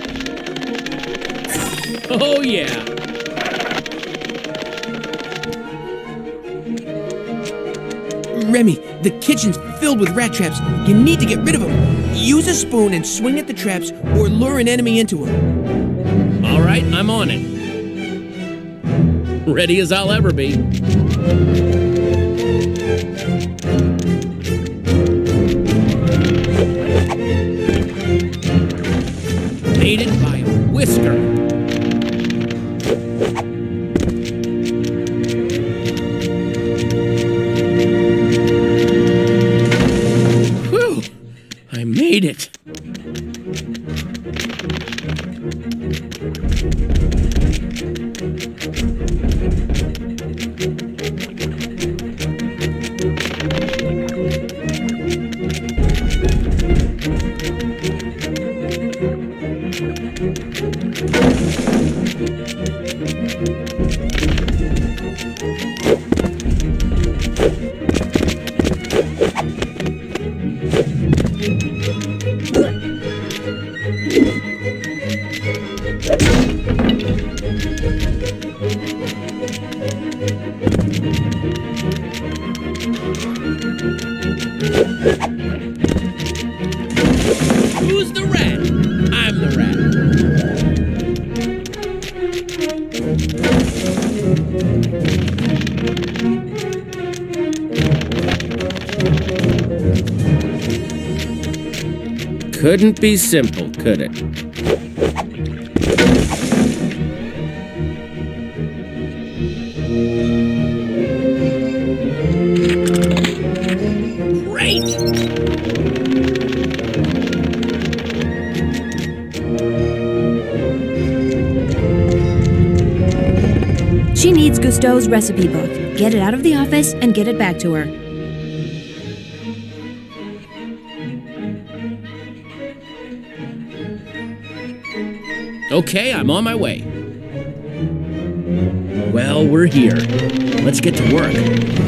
Oh, yeah. Remy, the kitchen's filled with rat traps. You need to get rid of them. Use a spoon and swing at the traps or lure an enemy into them. All right, I'm on it. Ready as I'll ever be. Aided by a whisker. Whew! I made it. Who's the rat? I'm the rat. Couldn't be simple, could it? Great! She needs Gusteau's recipe book. Get it out of the office and get it back to her. Okay, I'm on my way. Well, we're here. Let's get to work.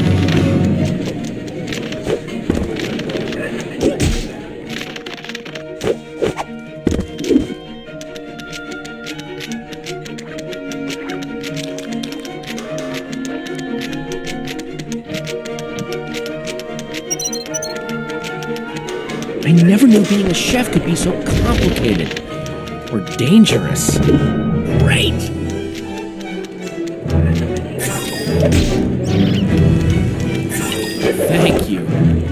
I never knew being a chef could be so complicated. Or dangerous. Great! Thank you.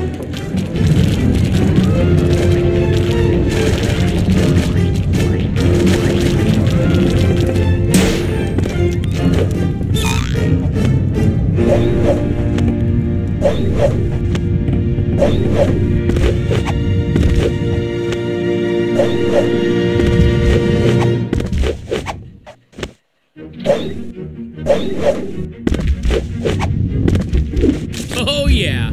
Oh, yeah.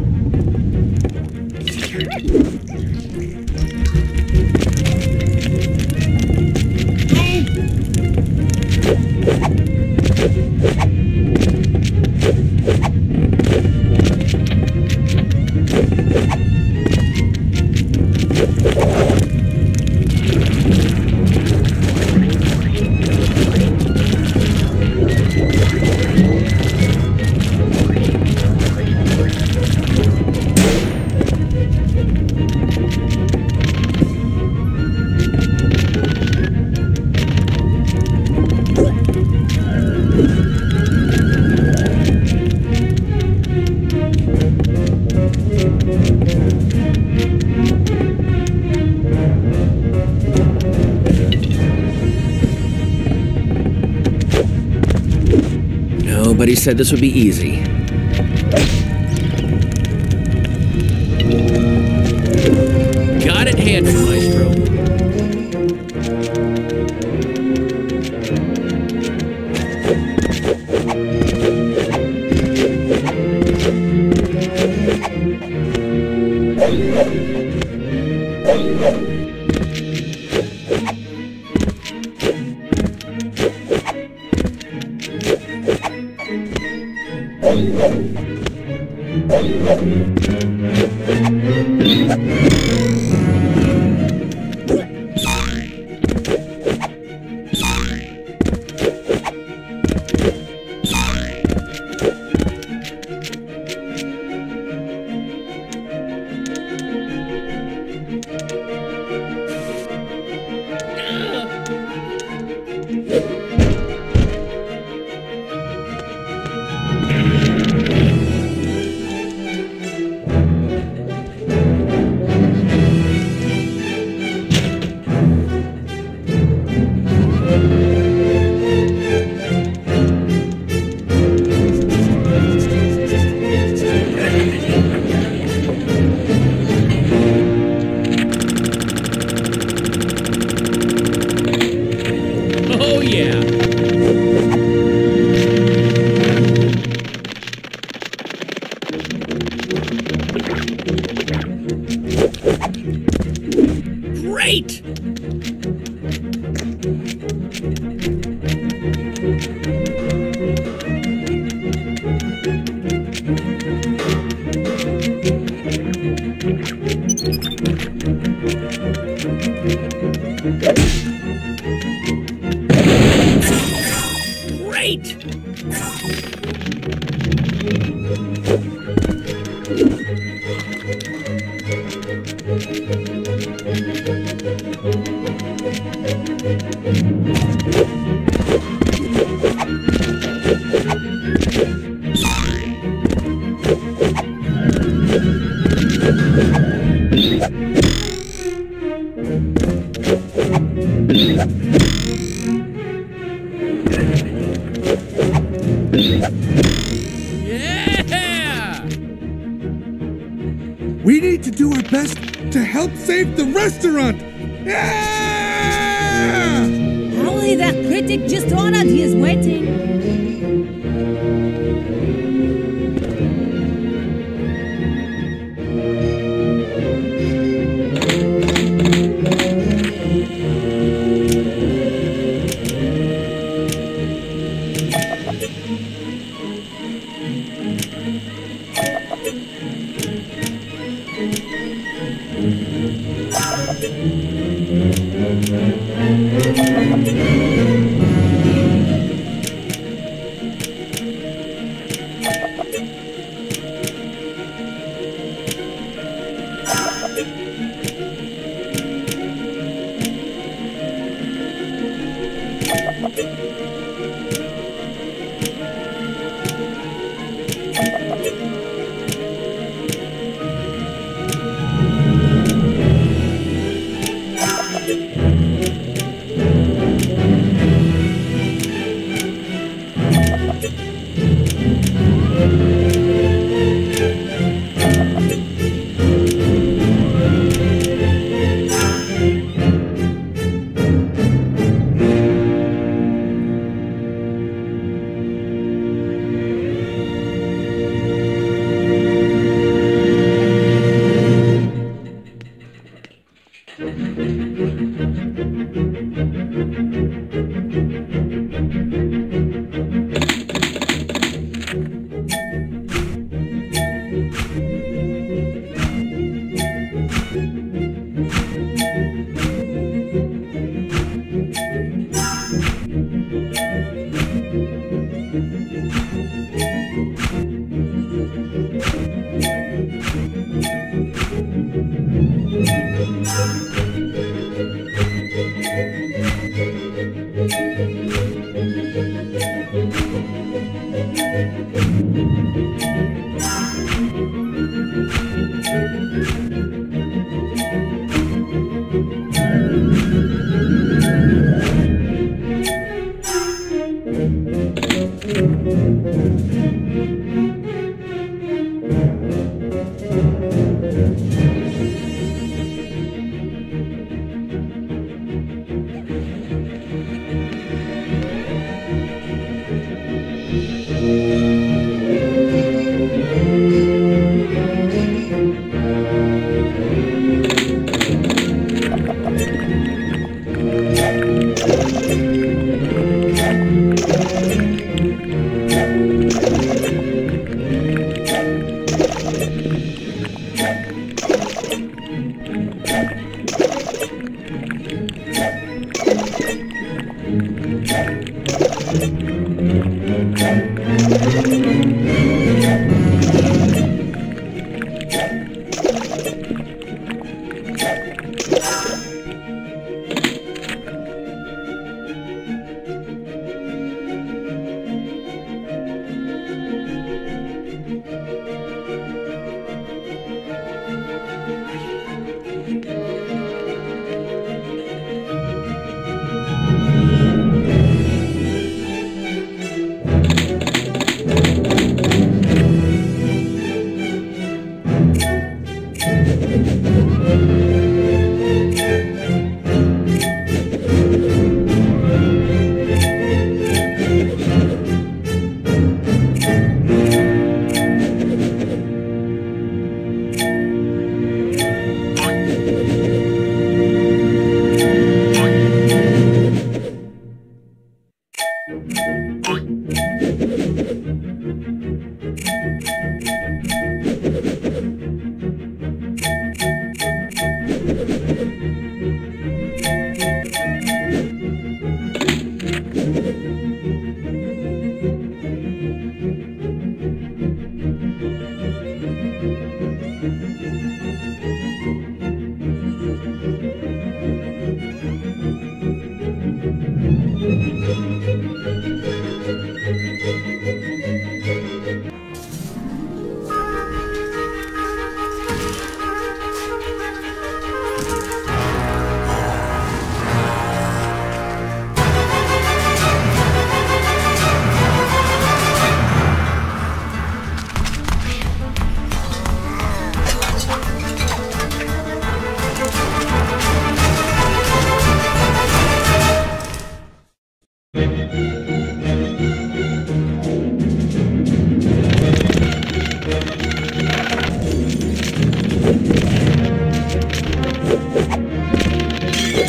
Nobody said this would be easy. Got it handed, Maestro. yeah. Great! Great! Yeah! We need to do our best to help save the restaurant! Yeah! Only that critic just ordered. He is waiting.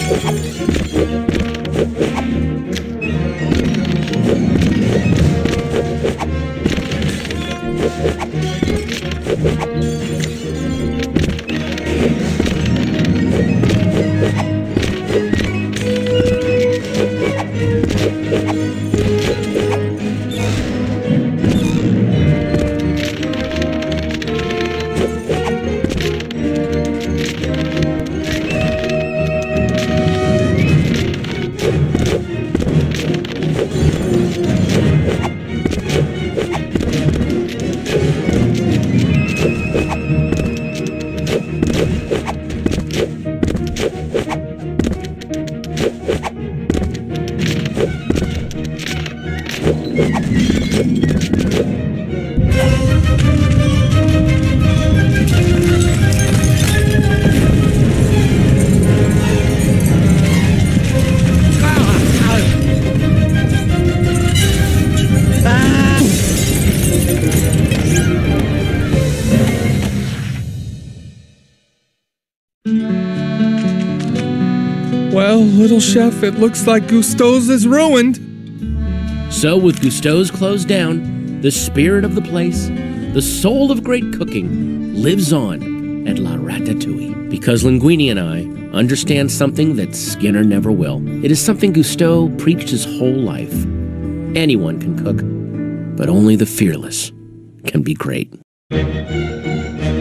Well, little chef, it looks like Gusteau's is ruined. So, with Gusteau's closed down, the spirit of the place, the soul of great cooking, lives on at La Ratatouille. Because Linguini and I understand something that Skinner never will. It is something Gusteau preached his whole life. Anyone can cook, but only the fearless can be great.